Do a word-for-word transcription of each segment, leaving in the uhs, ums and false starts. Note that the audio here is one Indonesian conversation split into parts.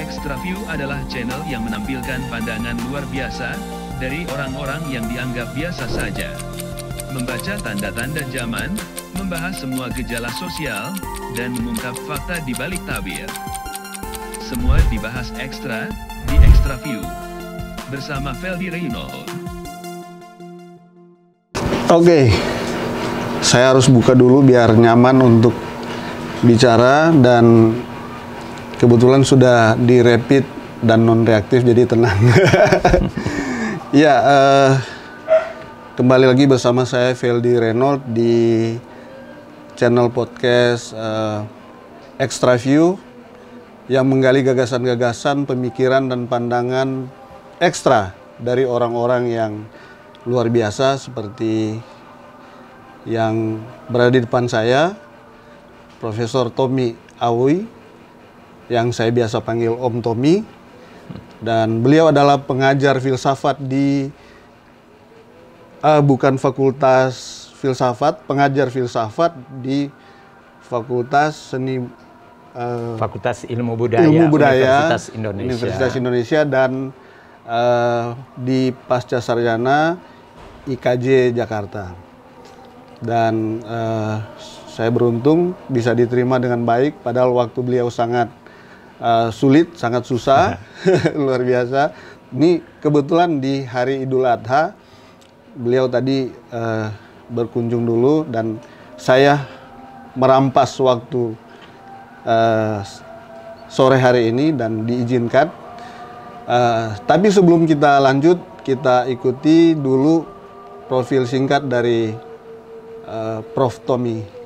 Extra View adalah channel yang menampilkan pandangan luar biasa dari orang-orang yang dianggap biasa saja. Membaca tanda-tanda zaman, membahas semua gejala sosial, dan mengungkap fakta di balik tabir. Semua dibahas ekstra di Extra View. Bersama Feldy Reynold. Oke, saya harus buka dulu biar nyaman untuk bicara, dan kebetulan sudah di rapid dan non reaktif, jadi tenang. Ya, uh, kembali lagi bersama saya Feldy Reynold di channel podcast uh, Extra View yang menggali gagasan-gagasan, pemikiran dan pandangan ekstra dari orang-orang yang luar biasa seperti yang berada di depan saya, Profesor Tommy Awi, yang saya biasa panggil Om Tommy, dan beliau adalah pengajar filsafat di uh, bukan fakultas filsafat, pengajar filsafat di Fakultas Seni uh, Fakultas Ilmu Budaya, Ilmu Budaya Universitas Indonesia, Universitas Indonesia dan uh, di Pasca Sarjana I K J Jakarta. Dan uh, saya beruntung bisa diterima dengan baik, padahal waktu beliau sangat uh, sulit, sangat susah, luar biasa. Ini kebetulan di hari Idul Adha, beliau tadi uh, berkunjung dulu dan saya merampas waktu uh, sore hari ini dan diizinkan. Uh, tapi sebelum kita lanjut, kita ikuti dulu profil singkat dari uh, Prof Tommy.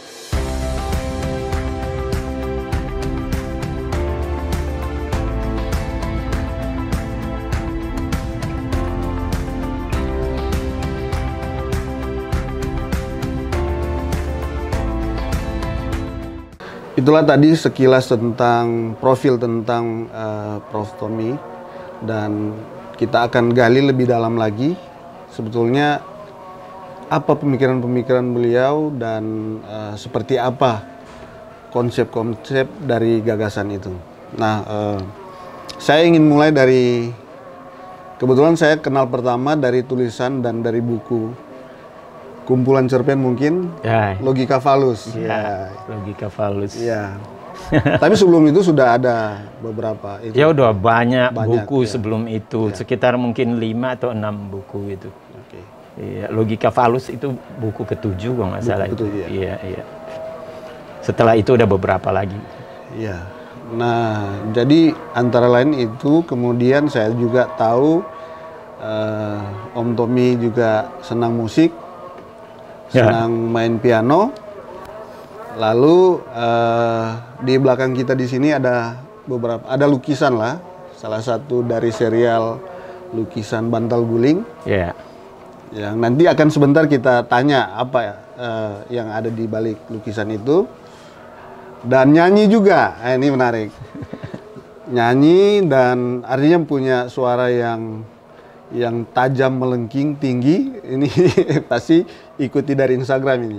Itulah tadi sekilas tentang profil tentang uh, Prof Tommy, dan kita akan gali lebih dalam lagi sebetulnya apa pemikiran-pemikiran beliau dan uh, seperti apa konsep-konsep dari gagasan itu. Nah, uh, saya ingin mulai dari, kebetulan saya kenal pertama dari tulisan dan dari buku kumpulan cerpen mungkin, ya. Logika Falus. Ya, Logika Falus. Ya. Tapi sebelum itu sudah ada beberapa. Itu. Ya udah banyak, banyak buku ya. sebelum itu, ya. Sekitar mungkin lima atau enam buku itu. Oke. Ya, Logika Falus itu buku ketujuh kalau nggak salah itu. Ketujuh, ya. Iya, iya. Setelah itu udah beberapa lagi. Iya. Nah, jadi antara lain itu, kemudian saya juga tahu uh, Om Tommy juga senang musik. Senang ya. Main piano. Lalu uh, di belakang kita di sini ada beberapa, ada lukisan lah. Salah satu dari serial lukisan Bantal Guling. Ya. Yang nanti akan sebentar kita tanya apa uh, yang ada di balik lukisan itu. Dan nyanyi juga. Nah, ini menarik. Nyanyi dan artinya punya suara yang yang tajam, melengking, tinggi. Ini pasti ikuti dari Instagram ini.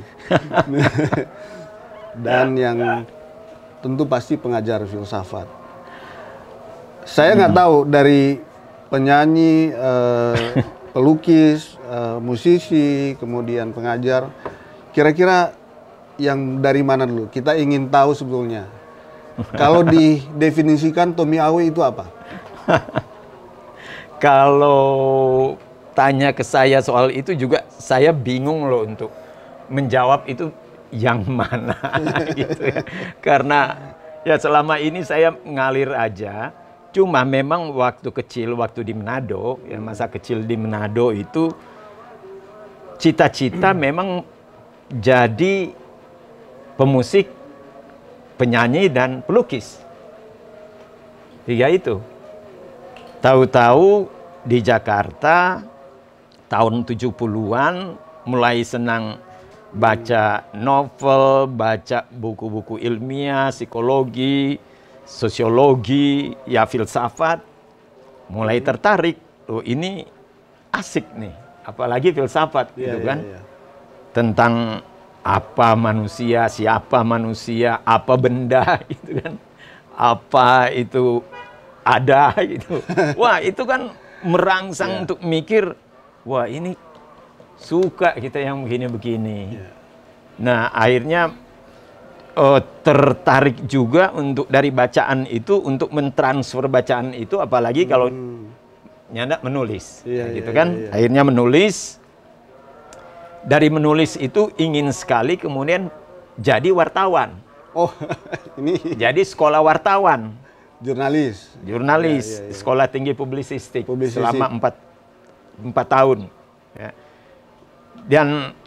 Dan yang tentu pasti pengajar filsafat. Saya nggak hmm. tahu dari penyanyi, eh, pelukis, eh, musisi, kemudian pengajar, kira-kira yang dari mana dulu? Kita ingin tahu sebetulnya. Kalau didefinisikan Tommy Awi itu apa? Kalau tanya ke saya soal itu juga saya bingung loh untuk menjawab itu yang mana gitu ya. Karena ya selama ini saya ngalir aja. Cuma memang waktu kecil, waktu di Manado, ya masa kecil di Manado itu cita-cita memang jadi pemusik, penyanyi dan pelukis. Tiga itu. Tahu-tahu di Jakarta tahun tujuh puluhan mulai senang baca novel, baca buku-buku ilmiah, psikologi, sosiologi, ya filsafat. Mulai tertarik, oh ini asik nih, apalagi filsafat yeah, gitu yeah, kan. yeah. Tentang apa manusia, siapa manusia, apa benda gitu kan. Apa itu ada gitu. Wah, itu kan merangsang Yeah. untuk mikir, wah ini suka kita yang begini-begini. Yeah. Nah, akhirnya uh, tertarik juga untuk dari bacaan itu untuk mentransfer bacaan itu, apalagi kalau Hmm. nyanda menulis, Iya, gitu iya, kan. iya, iya. Akhirnya menulis. Dari menulis itu ingin sekali kemudian jadi wartawan. Oh, ini Jadi sekolah wartawan, jurnalis. jurnalis, Iya, iya, iya. sekolah tinggi publisistik, Publisistik. selama empat, empat tahun. Ya. Dan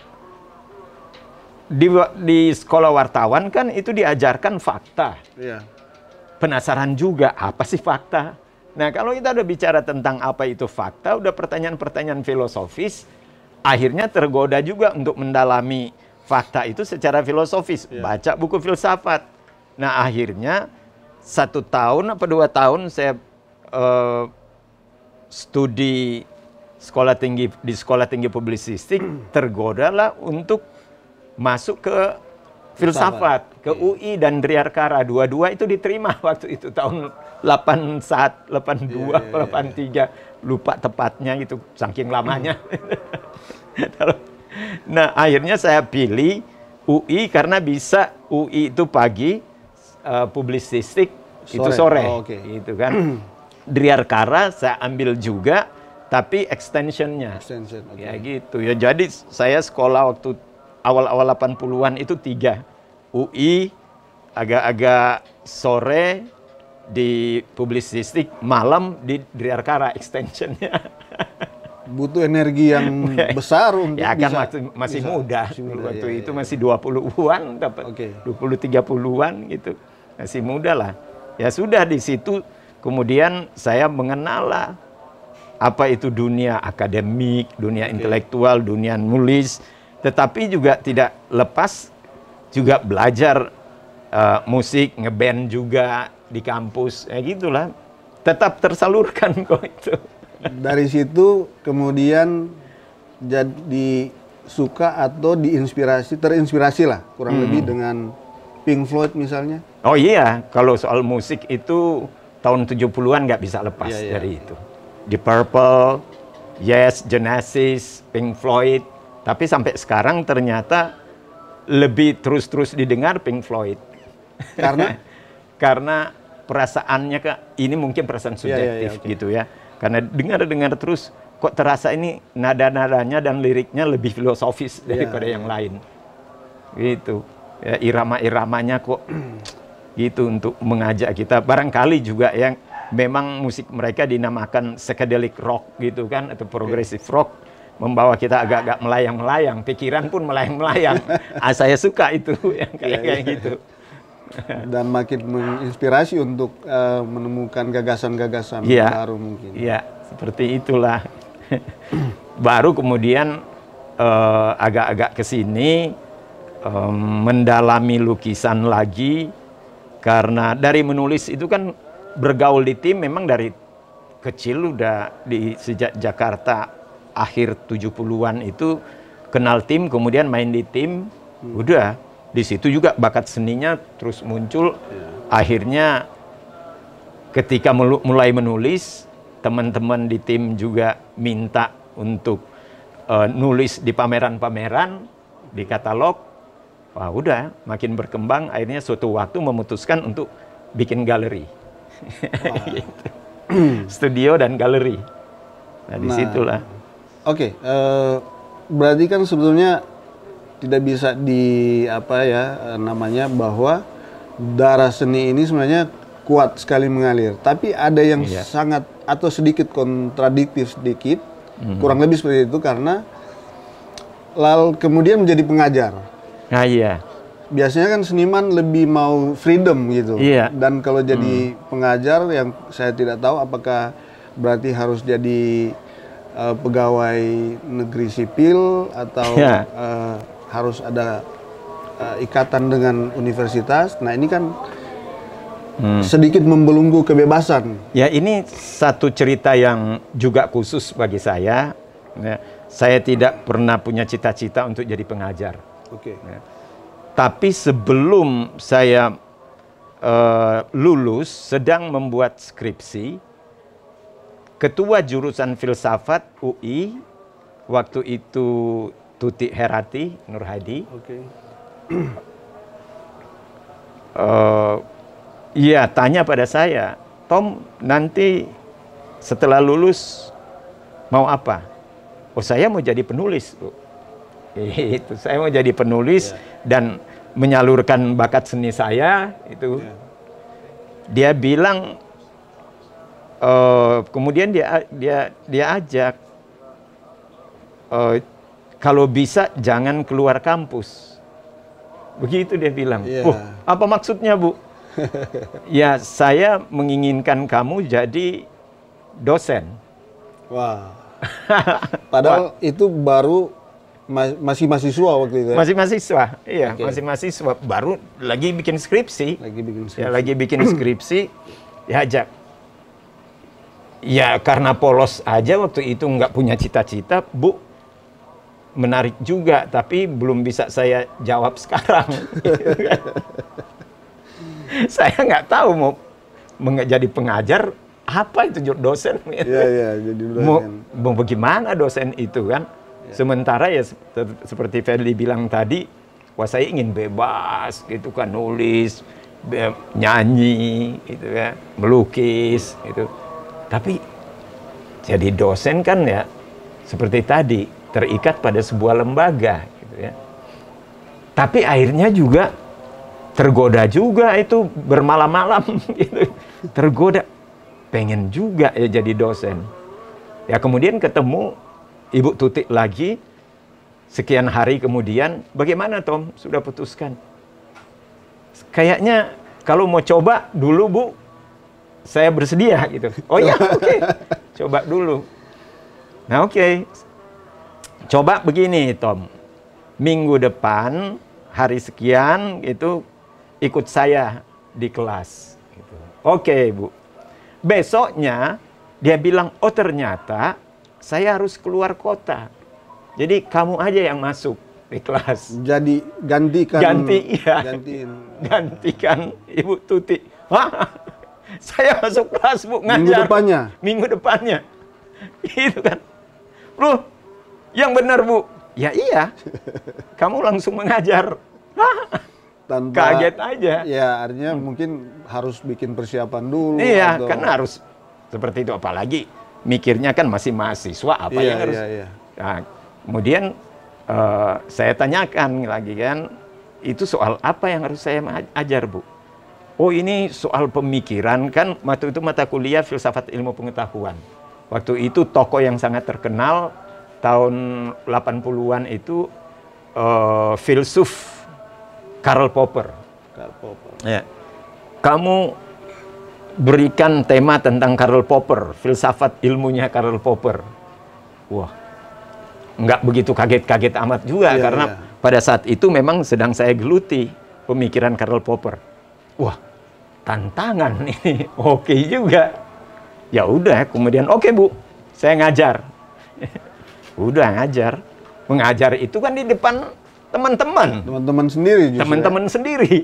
di, di sekolah wartawan kan itu diajarkan fakta. Iya. Penasaran juga, apa sih fakta? Nah, kalau kita udah bicara tentang apa itu fakta, udah pertanyaan-pertanyaan filosofis, akhirnya tergoda juga untuk mendalami fakta itu secara filosofis. Ya. Baca buku filsafat. Nah, akhirnya satu tahun apa dua tahun saya eh, studi sekolah tinggi di sekolah tinggi publisistik, tergoda lah untuk masuk ke filsafat, ke U I dan Driarkara. Dua-dua itu diterima waktu itu tahun delapan puluh satu, delapan puluh dua, Iya, iya, iya. delapan puluh tiga, lupa tepatnya gitu, saking lamanya. Nah, akhirnya saya pilih U I karena bisa U I itu pagi, uh, publisistik itu Sore. sore, Oh, oke. gitu kan. Driarkara saya ambil juga, tapi extensionnya. Extension, oke. Ya gitu ya. Jadi saya sekolah waktu awal-awal delapan puluhan itu tiga. U I, agak-agak sore di publisistik, malam di Driarkara extensionnya. Butuh energi yang besar untuk Ya kan bisa, waktu masih bisa. muda. Masih muda, Waktu iya, itu iya. masih dua puluhan dapat. Oke. dua puluh tiga puluhan gitu. Masih muda lah. Ya sudah di situ kemudian saya mengenal lah apa itu dunia akademik, dunia intelektual, dunia nulis, tetapi juga tidak lepas juga belajar uh, musik, ngeband juga di kampus, ya gitulah. Tetap tersalurkan kok itu. Dari situ kemudian jadi suka atau diinspirasi, terinspirasi lah kurang Hmm. lebih dengan Pink Floyd misalnya. Oh iya, kalau soal musik itu tahun tujuh puluhan nggak bisa lepas Iya, iya. dari itu. Deep Purple, Yes, Genesis, Pink Floyd. Tapi sampai sekarang ternyata lebih terus-terus didengar Pink Floyd. Karena Karena perasaannya, Kak, ini mungkin perasaan Iya, iya, iya, subjektif oke. gitu ya. Karena dengar-dengar terus, kok terasa ini nada-nadanya dan liriknya lebih filosofis daripada Iya, yang iya. lain. Gitu. Ya, irama-iramanya kok gitu untuk mengajak kita. Barangkali juga yang memang musik mereka dinamakan psychedelic rock gitu kan, atau progressive rock, membawa kita agak-agak melayang-melayang, pikiran pun melayang-melayang. Ah, saya suka itu yang kayak Iya, kayak iya. gitu. dan makin menginspirasi untuk eh, menemukan gagasan-gagasan Iya. baru mungkin. Iya, seperti itulah. Baru kemudian eh, agak-agak ke sini em, mendalami lukisan lagi, karena dari menulis itu kan bergaul di tim memang dari kecil udah di sejak Jakarta akhir tujuh puluhan itu kenal tim, kemudian main di tim, udah di situ juga bakat seninya terus muncul. Akhirnya ketika melu- mulai menulis, teman-teman di tim juga minta untuk eh, nulis di pameran-pameran, di katalog. Wah, udah makin berkembang, akhirnya suatu waktu memutuskan untuk bikin galeri. Gitu. Studio dan galeri. Nah, Nah, disitulah. Oke, eh, berarti kan sebetulnya tidak bisa di apa ya eh, namanya bahwa darah seni ini sebenarnya kuat sekali mengalir. Tapi ada yang Iya. sangat atau sedikit kontradiktif sedikit, kurang lebih seperti itu karena lalu kemudian menjadi pengajar. Nah, iya. Biasanya kan seniman lebih mau freedom gitu. Iya. Dan kalau jadi pengajar yang saya tidak tahu apakah berarti harus jadi eh, pegawai negeri sipil atau Iya. eh, harus ada eh, ikatan dengan universitas. Nah, ini kan sedikit membelenggu kebebasan. Ya, ini satu cerita yang juga khusus bagi saya. Ya, saya tidak pernah punya cita-cita untuk jadi pengajar. Oke. Ya. Tapi sebelum saya uh, lulus, sedang membuat skripsi. Ketua jurusan filsafat U I waktu itu Tuti Herati Nur Hadi. Oke. Uh, iya, tanya pada saya, Tom, nanti setelah lulus mau apa? Oh, saya mau jadi penulis, Bu. Itu, saya mau jadi penulis yeah. dan menyalurkan bakat seni saya itu. Yeah. Dia bilang, uh, kemudian dia dia dia ajak, uh, kalau bisa jangan keluar kampus. Begitu dia bilang. Yeah. Oh, apa maksudnya, Bu? Ya, saya menginginkan kamu jadi dosen. Wah. Padahal Wah. itu baru ma masih mahasiswa waktu itu. Ya? Masih mahasiswa, iya, okay. masih mahasiswa. Baru lagi bikin skripsi. Lagi bikin skripsi. Ya, lagi bikin skripsi. Diajak. Ya, karena polos aja waktu itu nggak punya cita-cita, Bu. Menarik juga, tapi belum bisa saya jawab sekarang. Saya nggak tahu mau menjadi pengajar, apa itu dosen. Iya, iya, jadi dosen. Mau, mau bagaimana dosen itu kan? Ya. Sementara ya seperti Fadli bilang tadi, wah saya ingin bebas gitu kan, nulis, nyanyi, gitu ya, melukis, gitu. Tapi jadi dosen kan ya, seperti tadi, terikat pada sebuah lembaga, gitu ya. Tapi akhirnya juga tergoda juga itu bermalam-malam, gitu. Tergoda, pengen juga ya jadi dosen. Ya kemudian ketemu Ibu Tuti lagi, sekian hari kemudian, bagaimana Tom, sudah putuskan? Kayaknya kalau mau coba dulu Bu, saya bersedia gitu. Oh ya, oke, okay. Coba dulu. Nah oke, okay. Coba begini Tom, minggu depan hari sekian itu ikut saya di kelas. Gitu. Oke okay, Bu. Besoknya dia bilang, oh ternyata saya harus keluar kota. Jadi kamu aja yang masuk di kelas. Jadi gantikan. Ganti, iya. Gantiin. Gantikan Ibu Tuti. Wah, saya masuk kelas Bu, ngajar. Minggu depannya? Minggu depannya. Gitu kan. Loh, yang benar Bu. Ya iya, kamu langsung mengajar. Tanpa, kaget aja. Ya artinya hmm. mungkin harus bikin persiapan dulu. Iya, atau... kan harus seperti itu. Apalagi mikirnya kan masih mahasiswa, apa iya, yang harus. Iya, iya. Nah, kemudian uh, saya tanyakan lagi kan, itu soal apa yang harus saya ajar Bu? Oh ini soal pemikiran kan, waktu itu mata kuliah filsafat ilmu pengetahuan. Waktu itu tokoh yang sangat terkenal tahun delapan puluhan itu uh, filsuf Karl Popper. Karl Popper. Ya. Kamu berikan tema tentang Karl Popper, filsafat ilmunya Karl Popper. Wah, nggak begitu kaget-kaget amat juga, yeah, karena yeah. pada saat itu memang sedang saya geluti pemikiran Karl Popper. Wah, tantangan ini, oke okay juga. Ya udah, kemudian oke okay, Bu, saya ngajar. Udah ngajar, mengajar itu kan di depan teman-teman. Teman-teman sendiri justru. Teman-teman ya? Sendiri.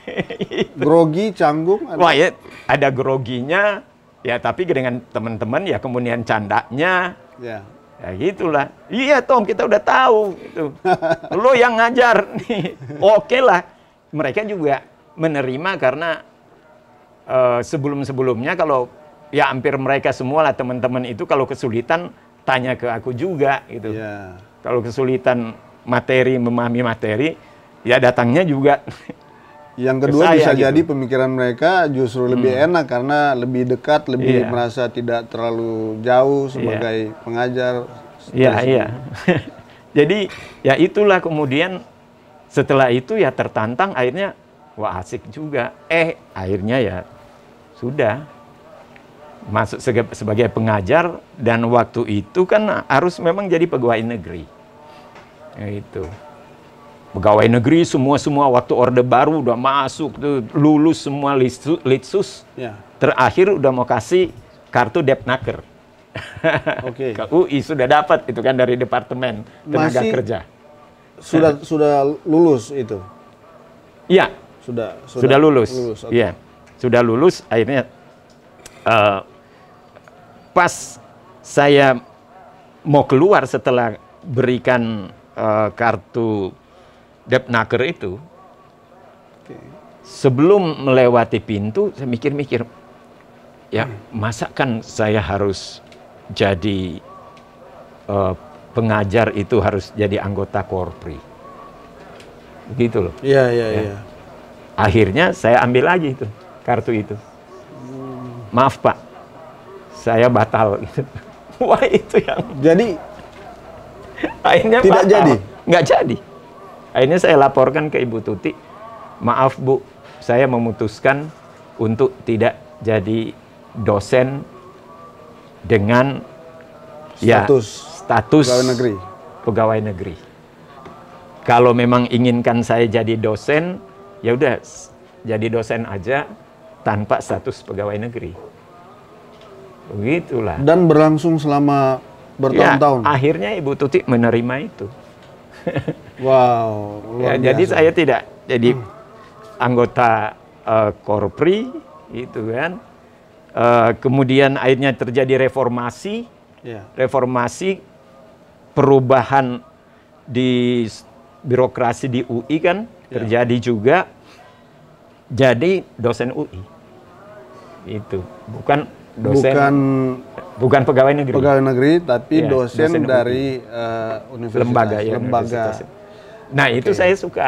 Grogi, canggung. Ada. Wah ya, ada groginya, ya tapi dengan teman-teman ya kemudian candanya. Ya. Ya gitulah. Iya Tom, kita udah tahu. Gitu. Lo yang ngajar nih. Oke lah. Mereka juga menerima karena uh, sebelum-sebelumnya kalau ya hampir mereka semua lah teman-teman itu kalau kesulitan tanya ke aku juga gitu. Ya. Kalau kesulitan materi, memahami materi, ya datangnya juga. Yang kedua saya, bisa gitu. Jadi pemikiran mereka justru lebih hmm. enak karena lebih dekat, lebih yeah. merasa tidak terlalu jauh sebagai yeah. pengajar. Iya, iya. Jadi ya itulah kemudian setelah itu ya tertantang akhirnya wah asik juga. Eh akhirnya ya sudah masuk sebagai pengajar dan waktu itu kan harus memang jadi pegawai negeri. Ya, itu pegawai negeri semua-semua waktu Orde Baru udah masuk tuh, lulus semua litsus. Ya. Terakhir udah mau kasih kartu Depnaker. Oke. Okay. Ke U I sudah dapat itu kan dari Departemen Tenaga Masih Kerja. Sudah sudah lulus itu. Iya. Sudah sudah, sudah lulus. Iya. Okay. sudah lulus, akhirnya uh, pas saya mau keluar setelah berikan uh, kartu Depnaker itu, okay. Sebelum melewati pintu, saya mikir-mikir, ya masa kan saya harus jadi uh, pengajar itu harus jadi anggota Korpri, begitu loh. Iya iya ya. iya. Akhirnya saya ambil lagi itu kartu itu. Hmm. Maaf Pak, saya batal. Gitu. Wah itu yang. Jadi akhirnya tidak batal. jadi. Nggak jadi. Akhirnya saya laporkan ke Ibu Tuti, maaf Bu, saya memutuskan untuk tidak jadi dosen dengan status, ya, status pegawai negeri. Pegawai negeri. Kalau memang inginkan saya jadi dosen, ya udah jadi dosen aja tanpa status pegawai negeri. Begitulah. Dan berlangsung selama bertahun-tahun. Ya, akhirnya Ibu Tuti menerima itu. Wow, luar ya, jadi biasa. saya tidak jadi hmm. anggota uh, Korpri, gitu kan. Uh, kemudian akhirnya terjadi reformasi, ya. reformasi perubahan di birokrasi di U I kan ya. Terjadi juga, jadi dosen U I. Itu bukan dosen, bukan bukan pegawai negeri. Pegawai negeri, tapi ya, dosen, dosen dari uh, universitas, lembaga, ya, lembaga. Nah itu okay. saya suka.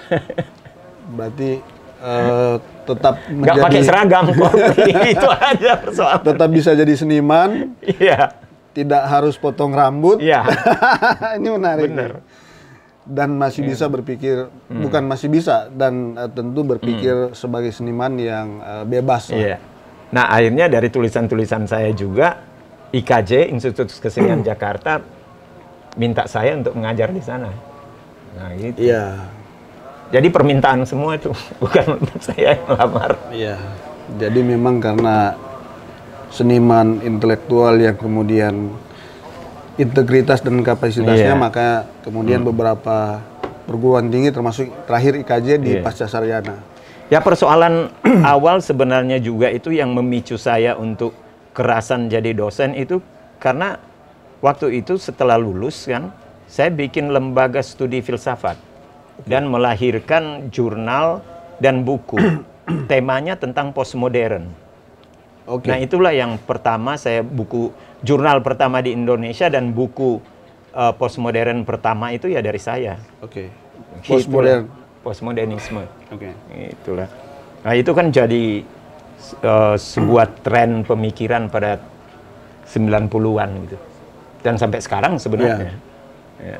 Berarti uh, tetap nggak pakai seragam Korpri, itu aja persoalan. Tetap bisa jadi seniman. Iya. Tidak harus potong rambut. Iya. Ini menarik. Bener. Dan masih bisa berpikir, hmm. bukan masih bisa, dan uh, tentu berpikir hmm. sebagai seniman yang uh, bebas. Iya. Nah akhirnya dari tulisan-tulisan saya juga, I K J, Institut Kesenian Jakarta, minta saya untuk mengajar di sana. Nah gitu. Iya. Jadi permintaan semua itu, bukan saya yang melamar. Iya. Jadi memang karena seniman intelektual yang kemudian integritas dan kapasitasnya, iya. maka kemudian hmm. beberapa perguruan tinggi termasuk terakhir I K J di iya. Pasca Sarjana. Ya persoalan awal sebenarnya juga itu yang memicu saya untuk kerasan jadi dosen itu karena waktu itu setelah lulus kan, saya bikin lembaga studi filsafat dan melahirkan jurnal dan buku. Temanya tentang postmodern. Okay. Nah itulah yang pertama saya buku jurnal pertama di Indonesia dan buku uh, postmodern pertama itu ya dari saya. Oke. Okay. Postmodern. Postmodernisme. Oke. Okay. Itulah. Nah itu kan jadi uh, sebuah tren pemikiran pada sembilan puluhan gitu. Dan sampai sekarang sebenarnya. Yeah. Ya.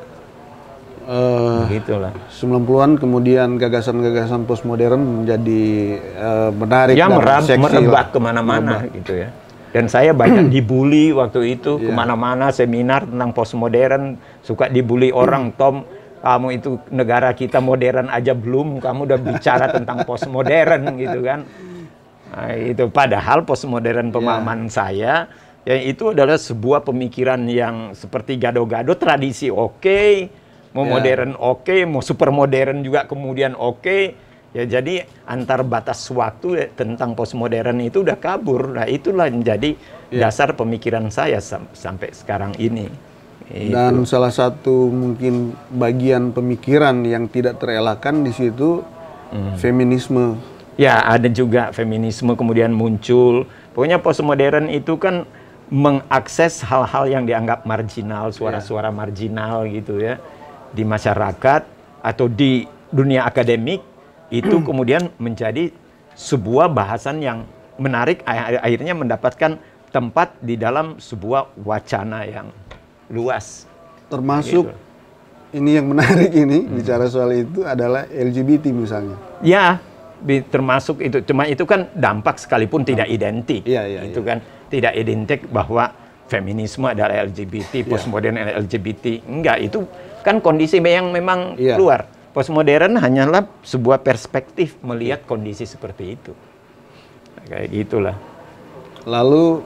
Uh, Begitulah. sembilan puluhan kemudian gagasan-gagasan postmodern menjadi uh, menarik ya, dan merab, seksi merebak kemana-mana gitu ya. Dan saya banyak dibully waktu itu, yeah. kemana-mana seminar tentang postmodern, suka dibully orang, Tom, kamu itu negara kita modern aja belum, kamu udah bicara tentang postmodern gitu kan. Nah, itu padahal postmodern pemahaman yeah. saya, ya itu adalah sebuah pemikiran yang seperti gado-gado, tradisi oke, okay, mau yeah. modern oke, okay, mau super modern juga kemudian oke. Okay. Ya jadi antar batas waktu ya, tentang postmodern itu udah kabur. Nah itulah yang jadi yeah. dasar pemikiran saya sam sampai sekarang ini. Dan itu. salah satu mungkin bagian pemikiran yang tidak terelakkan di situ hmm. feminisme. Ya ada juga feminisme kemudian muncul. Pokoknya postmodern itu kan mengakses hal-hal yang dianggap marginal, suara-suara yeah. marginal gitu ya di masyarakat atau di dunia akademik. Itu kemudian menjadi sebuah bahasan yang menarik, akhirnya mendapatkan tempat di dalam sebuah wacana yang luas. Termasuk gitu. Ini yang menarik ini, hmm. bicara soal itu adalah L G B T misalnya. Ya, termasuk itu. Cuma itu kan dampak sekalipun oh. tidak identik. Iya, iya, itu iya. kan tidak identik bahwa feminisme adalah L G B T, postmodern adalah L G B T. Enggak, itu kan kondisi yang memang iya. keluar. Postmodern hanyalah sebuah perspektif melihat kondisi seperti itu. Kayak gitulah. Lalu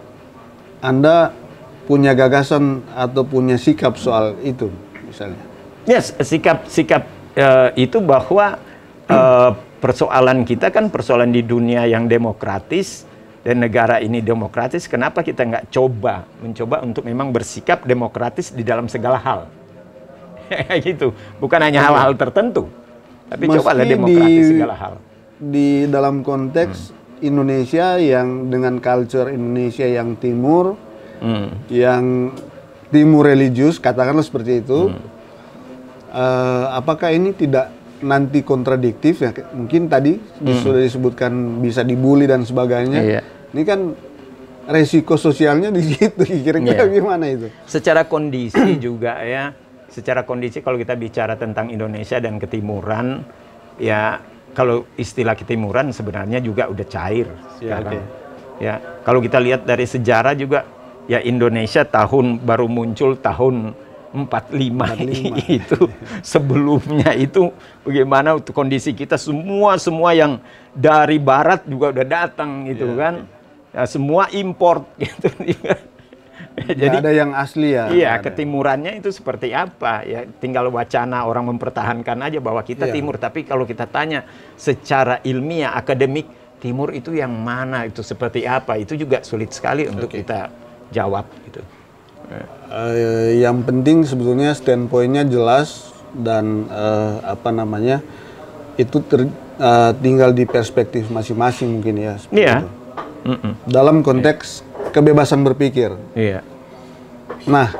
Anda punya gagasan atau punya sikap soal itu misalnya? Yes, sikap sikap uh, itu bahwa uh, persoalan kita kan persoalan di dunia yang demokratis dan negara ini demokratis, kenapa kita nggak coba mencoba untuk memang bersikap demokratis di dalam segala hal? Gitu, bukan hanya hal-hal tertentu, tapi Meski cobalah demokratis di, segala hal. Di dalam konteks hmm. Indonesia yang dengan culture Indonesia yang timur, hmm. yang timur religius, katakanlah seperti itu, hmm. uh, apakah ini tidak nanti kontradiktif ya? Mungkin tadi hmm. sudah disebutkan bisa dibully dan sebagainya. Iya. Ini kan resiko sosialnya di situ, kira-kira iya. gimana itu? Secara kondisi juga ya, secara kondisi kalau kita bicara tentang Indonesia dan ketimuran, ya kalau istilah ketimuran sebenarnya juga udah cair sekarang. Ya, okay. Ya, kalau kita lihat dari sejarah juga, ya Indonesia tahun baru muncul tahun empat puluh lima itu. Sebelumnya itu bagaimana kondisi kita, semua semua yang dari barat juga udah datang gitu yeah, kan. Okay. Ya, semua import gitu. Jadi ada yang asli ya. Iya, ketimurannya itu seperti apa? Ya tinggal wacana orang mempertahankan aja bahwa kita yeah. timur, tapi kalau kita tanya secara ilmiah akademik, timur itu yang mana, itu seperti apa? Itu juga sulit sekali untuk okay. kita jawab gitu. Uh, yang penting sebetulnya standpointnya jelas dan uh, apa namanya itu ter, uh, tinggal di perspektif masing-masing mungkin ya. Iya. Mm -mm. Dalam konteks yeah. kebebasan berpikir. Iya. Nah,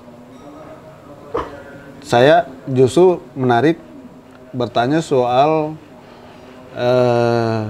saya justru menarik bertanya soal uh,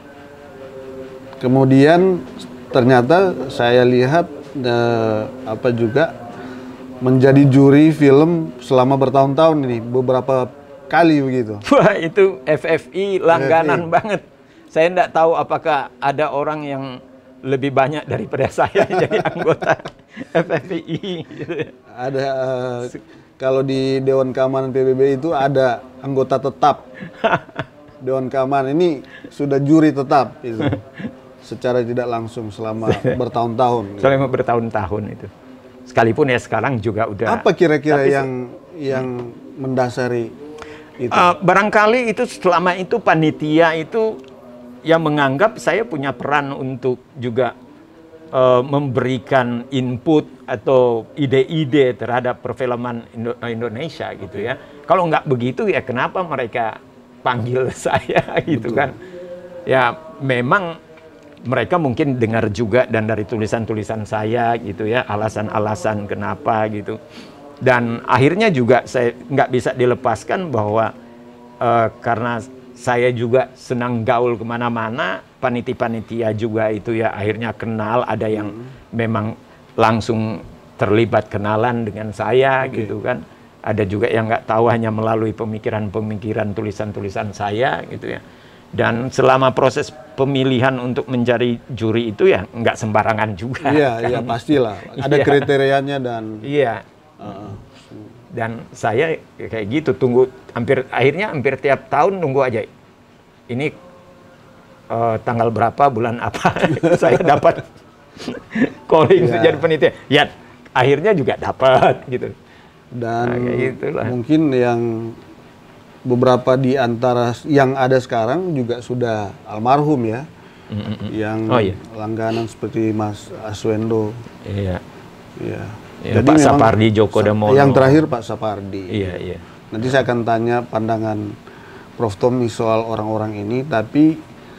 kemudian ternyata saya lihat Uh, apa juga menjadi juri film selama bertahun-tahun ini, beberapa kali begitu. Wah, itu F F I langganan F F I. Banget. Saya enggak tahu apakah ada orang yang lebih banyak daripada saya jadi anggota F F I. Ada uh, kalau di Dewan Keamanan P B B itu ada anggota tetap. Dewan Keamanan ini sudah juri tetap itu. Secara tidak langsung selama bertahun-tahun. Selama gitu. bertahun-tahun itu. Sekalipun ya sekarang juga udah. Apa kira-kira yang yang mendasari itu? Uh, barangkali itu selama itu panitia itu yang menganggap saya punya peran untuk juga uh, memberikan input atau ide-ide terhadap perfilman Indo Indonesia gitu ya. Kalau nggak begitu ya kenapa mereka panggil saya gitu. Betul. Kan? Ya memang mereka mungkin dengar juga dan dari tulisan-tulisan saya gitu ya, alasan-alasan kenapa gitu. Dan akhirnya juga saya nggak bisa dilepaskan bahwa uh, karena saya juga senang gaul kemana-mana, panitia-panitia juga itu ya akhirnya kenal, ada yang hmm. memang langsung terlibat kenalan dengan saya okay. gitu kan. Ada juga yang nggak tahu hanya melalui pemikiran-pemikiran tulisan-tulisan saya gitu ya. Dan selama proses pemilihan untuk mencari juri itu ya nggak sembarangan juga. Iya, kan? iya pastilah. Ada iya. kriterianya dan. Iya. Uh, dan saya kayak gitu tunggu hampir akhirnya hampir tiap tahun nunggu aja. Ini uh, tanggal berapa bulan apa saya dapat calling yeah. jadi penitia. Ya akhirnya juga dapat gitu. Dan nah, mungkin yang beberapa di antara yang ada sekarang juga sudah almarhum ya, mm-hmm. yang oh, iya. langganan seperti Mas Aswendo. Iya. Iya. Ya, jadi Pak Sapardi Djoko Damono. Yang terakhir Pak Sapardi. Iya, iya. Nanti saya akan tanya pandangan Prof Tommy soal orang-orang ini, tapi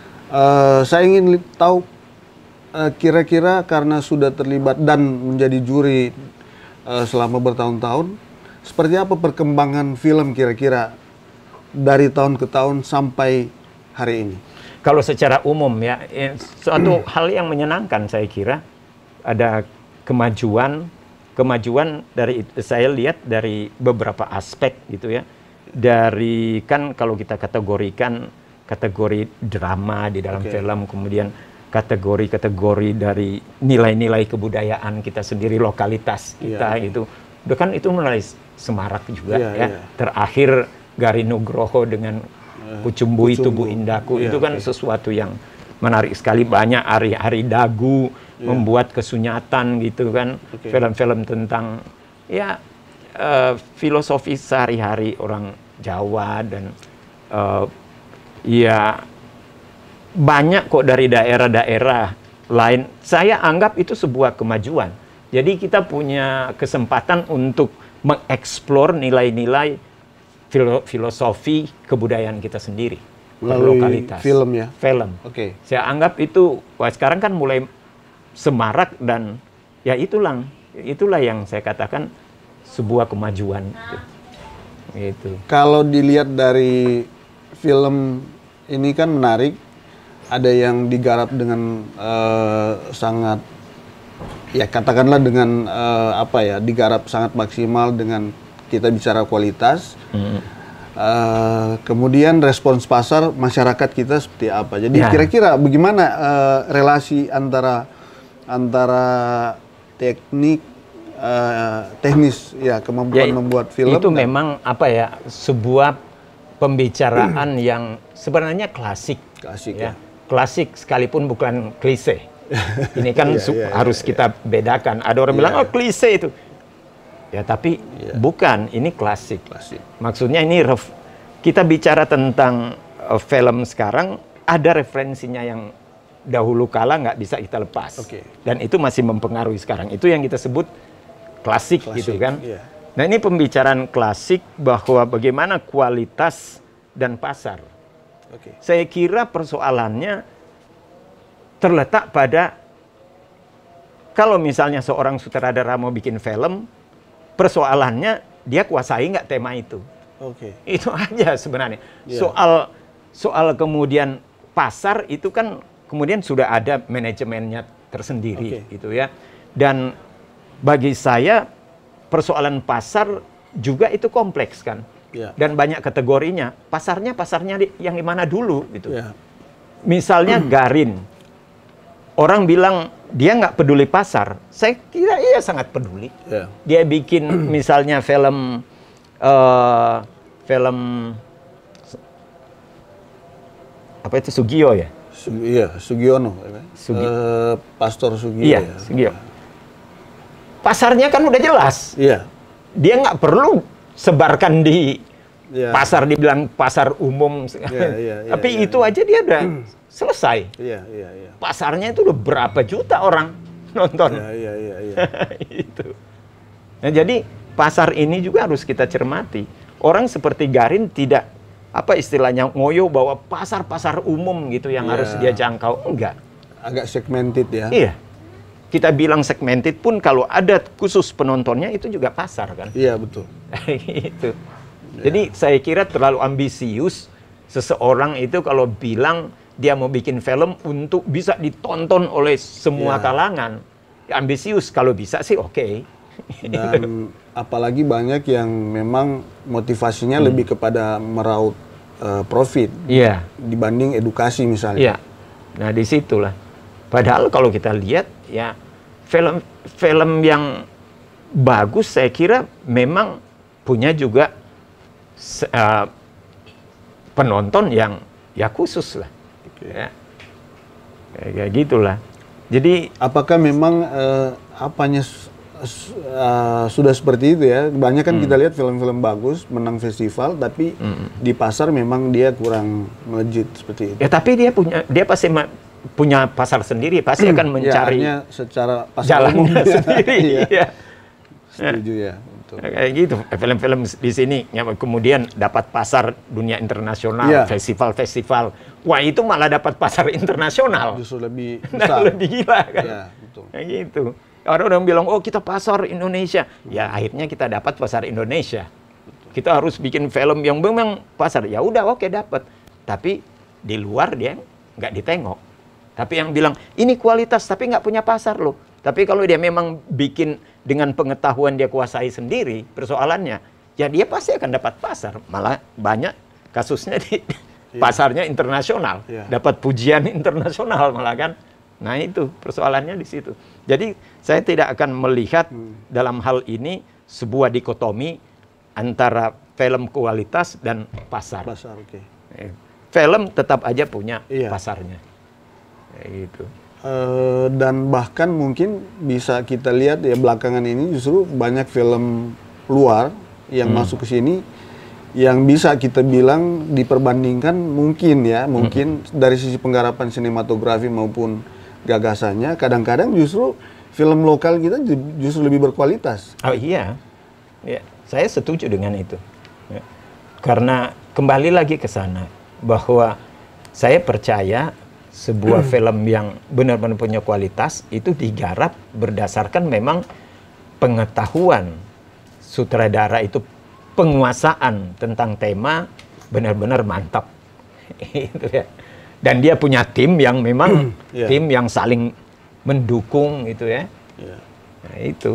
uh, saya ingin tahu uh, kira-kira karena sudah terlibat dan menjadi juri uh, selama bertahun-tahun, seperti apa perkembangan film kira-kira dari tahun ke tahun sampai hari ini? Kalau secara umum ya, suatu hal yang menyenangkan saya kira ada kemajuan, kemajuan dari saya lihat dari beberapa aspek gitu ya. Dari kan kalau kita kategorikan kategori drama di dalam okay. film, kemudian kategori-kategori dari nilai-nilai kebudayaan kita sendiri, lokalitas kita yeah. itu, udah kan itu mulai semarak juga yeah, ya. Yeah. Terakhir Gari Nugroho dengan Kucumbu itu Bu Indaku yeah, itu kan okay. sesuatu yang menarik sekali, banyak hari-hari dagu yeah. membuat kesunyatan gitu kan, film-film okay. tentang ya uh, filosofi sehari-hari orang Jawa dan uh, Ya, banyak kok dari daerah-daerah lain. Saya anggap itu sebuah kemajuan. Jadi kita punya kesempatan untuk mengeksplor nilai-nilai filo filosofi kebudayaan kita sendiri. Melalui Lokalitas. film ya? Film. Oke. Okay. Saya anggap itu, wah sekarang kan mulai semarak dan ya itulah, itulah yang saya katakan sebuah kemajuan. Gitu. Kalau dilihat dari film ini kan menarik, ada yang digarap dengan uh, sangat, ya katakanlah dengan uh, apa ya, digarap sangat maksimal dengan kita bicara kualitas. Hmm. Uh, kemudian respons pasar masyarakat kita seperti apa? Jadi ya. Kira-kira bagaimana uh, relasi antara antara teknik uh, teknis ya kemampuan ya, membuat film itu dan, memang apa ya, sebuah pembicaraan yang sebenarnya klasik. Klasik ya. ya. Klasik sekalipun bukan klise. Ini kan yeah, yeah, harus yeah, kita yeah. bedakan. Ada orang yeah. bilang oh klise itu. Ya tapi yeah. bukan, ini klasik. klasik. Maksudnya ini ref, kita bicara tentang uh, film sekarang, ada referensinya yang dahulu kala nggak bisa kita lepas. Okay. Dan itu masih mempengaruhi sekarang. Itu yang kita sebut klasik, klasik gitu kan. Yeah. Nah ini pembicaraan klasik bahwa bagaimana kualitas dan pasar. Okay. Saya kira persoalannya terletak pada kalau misalnya seorang sutradara mau bikin film, persoalannya dia kuasai nggak tema itu. Okay. Itu aja sebenarnya. Yeah. Soal soal kemudian pasar itu kan kemudian sudah ada manajemennya tersendiri, okay. gitu ya. Dan bagi saya persoalan pasar juga itu kompleks kan. Yeah. Dan banyak kategorinya. Pasarnya pasarnya di, yang di mana dulu gitu. Yeah. Misalnya Garin, orang bilang dia nggak peduli pasar. Saya kira iya sangat peduli. Yeah. Dia bikin misalnya film uh, film apa itu Sugio ya? Su iya Sugiono. Sugi uh, Pastor Sugio. Iya ya. Sugio. Pasarnya kan udah jelas. Iya. Dia nggak perlu sebarkan di ya. pasar, dibilang pasar umum, ya, ya, ya, ya, tapi ya, itu ya. aja dia udah selesai. Ya, ya, ya. Pasarnya itu udah berapa juta orang nonton. Ya, ya, ya, ya. Itu. Nah jadi pasar ini juga harus kita cermati. Orang seperti Garin tidak apa istilahnya ngoyo bahwa pasar-pasar umum gitu yang ya. harus dia jangkau, enggak. Agak segmented ya. Iya. Kita bilang segmented pun kalau ada khusus penontonnya itu juga pasar kan. Iya betul. Gitu. Ya. Jadi saya kira terlalu ambisius seseorang itu kalau bilang dia mau bikin film untuk bisa ditonton oleh semua ya. kalangan. Ambisius kalau bisa sih oke. Okay. Dan apalagi banyak yang memang motivasinya hmm. lebih kepada meraup uh, profit ya. dibanding edukasi misalnya. Iya. Nah disitulah. Padahal kalau kita lihat ya film film yang bagus saya kira memang punya juga uh, penonton yang ya khusus lah. Okay. Ya. Kayak gitulah. Jadi apakah memang uh, apanya uh, sudah seperti itu ya? Banyak kan hmm. kita lihat film-film bagus menang festival tapi hmm. di pasar memang dia kurang melejit seperti itu. Ya tapi dia punya dia pasti punya pasar sendiri, pasti akan mencari ya, secara pasar jalannya sendiri. Iya. Setuju ya. Betul. Kayak gitu. Film-film di sini yang kemudian dapat pasar dunia internasional, ya. festival-festival. Wah itu malah dapat pasar internasional. Justru lebih besar. Nah, lebih gila kan. Ya, betul. Kayak gitu. Orang-orang bilang, oh kita pasar Indonesia. Ya akhirnya kita dapat pasar Indonesia. Betul. Kita harus bikin film yang memang pasar. Ya udah oke dapat. Tapi di luar dia nggak ditengok. Tapi yang bilang, ini kualitas, tapi nggak punya pasar loh. Tapi kalau dia memang bikin dengan pengetahuan dia kuasai sendiri persoalannya, ya dia pasti akan dapat pasar. Malah banyak kasusnya di yeah. pasarnya internasional. Yeah. Dapat pujian internasional malah kan. Nah itu persoalannya di situ. Jadi saya tidak akan melihat hmm. dalam hal ini sebuah dikotomi antara film kualitas dan pasar. Pasar, oke. Okay. Film tetap aja punya yeah. pasarnya. Kayak gitu. Uh, dan bahkan mungkin bisa kita lihat ya belakangan ini justru banyak film luar yang hmm. masuk ke sini yang bisa kita bilang diperbandingkan mungkin ya, mungkin hmm. dari sisi penggarapan sinematografi maupun gagasannya, kadang-kadang justru film lokal kita justru lebih berkualitas. Oh iya, ya, saya setuju dengan itu. Ya. Karena kembali lagi ke sana, bahwa saya percaya sebuah film yang benar-benar punya kualitas itu digarap berdasarkan memang pengetahuan sutradara itu, penguasaan tentang tema benar-benar mantap. Itu ya. Dan dia punya tim yang memang yeah. tim yang saling mendukung gitu ya. Yeah. Nah, itu.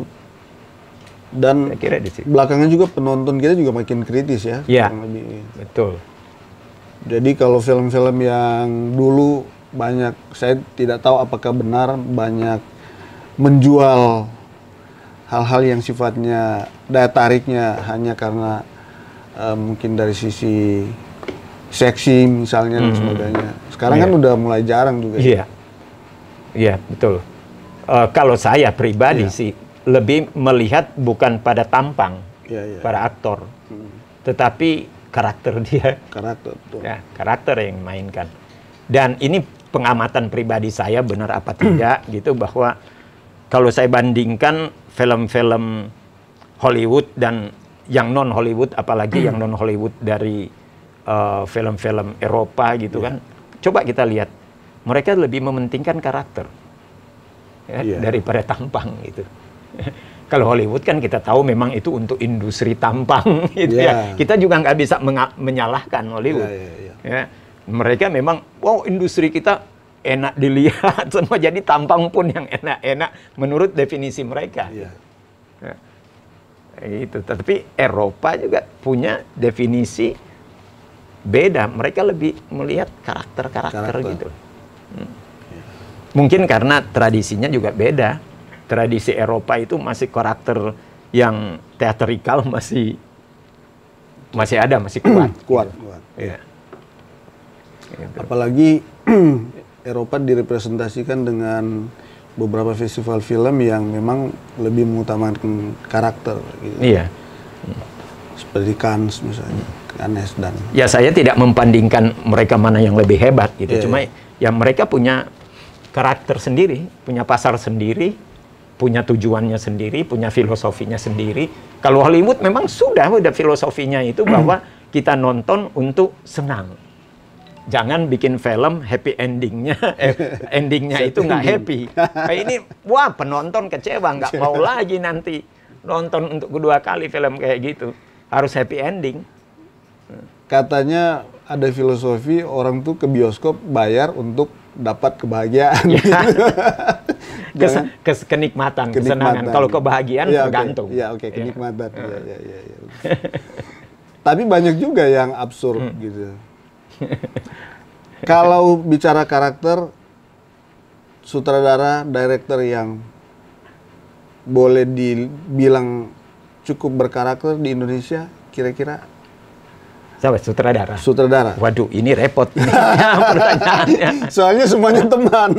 Dan saya kira di situ. Belakangan juga penonton kita juga makin kritis ya. Iya. Lebih. Betul. Jadi kalau film-film yang dulu banyak, saya tidak tahu apakah benar banyak menjual hal-hal yang sifatnya daya tariknya hanya karena uh, mungkin dari sisi seksi misalnya dan hmm. sebagainya. Sekarang yeah. kan udah mulai jarang juga. Iya, yeah. iya yeah, betul. Uh, kalau saya pribadi yeah. sih lebih melihat bukan pada tampang, yeah, yeah. pada aktor, hmm. tetapi karakter dia. Karakter, betul. Ya, karakter yang mainkan. Dan ini pengamatan pribadi saya, benar apa tidak gitu, bahwa kalau saya bandingkan film-film Hollywood dan yang non Hollywood, apalagi yang non Hollywood dari film-film uh, Eropa gitu yeah. kan, coba kita lihat, mereka lebih mementingkan karakter ya, yeah. daripada tampang gitu. Kalau Hollywood kan kita tahu memang itu untuk industri tampang gitu yeah. ya. Kita juga nggak bisa menyalahkan Hollywood. Yeah, yeah, yeah. Ya, mereka memang, wow, industri kita enak dilihat semua, jadi tampang pun yang enak-enak menurut definisi mereka. Yeah. Ya. Itu. Tapi Eropa juga punya definisi beda. Mereka lebih melihat karakter-karakter Karakter. gitu. Hmm. Yeah. Mungkin karena tradisinya juga beda. Tradisi Eropa itu masih karakter yang teatrikal masih masih ada, masih kuat. kuat, gitu. kuat. Ya. Gitu. Apalagi Eropa direpresentasikan dengan beberapa festival film yang memang lebih mengutamakan karakter. Gitu. Iya. Seperti Cannes misalnya, Cannes dan. Ya, saya tidak membandingkan mereka mana yang lebih hebat gitu. Yeah, Cuma yeah. ya mereka punya karakter sendiri, punya pasar sendiri, punya tujuannya sendiri, punya filosofinya sendiri. Kalau Hollywood memang sudah udah filosofinya itu bahwa kita nonton untuk senang. Jangan bikin film happy endingnya, eh, endingnya itu nggak happy. Kayak ini, wah penonton kecewa, nggak mau lagi nanti nonton untuk kedua kali film kayak gitu. Harus happy ending. Katanya ada filosofi orang tuh ke bioskop bayar untuk dapat kebahagiaan. Ya. Kes, kes, kenikmatan, kenikmatan, kesenangan. Kalau kebahagiaan ya, tergantung. Okay. Ya, oke, okay. kenikmatan. Ya. Ya, ya, ya, ya. Tapi banyak juga yang absurd hmm. gitu. Kalau bicara karakter, sutradara, director yang boleh dibilang cukup berkarakter di Indonesia, kira-kira? Siapa? Sutradara? Sutradara. Waduh, ini repot ini pertanyaannya. Soalnya semuanya teman.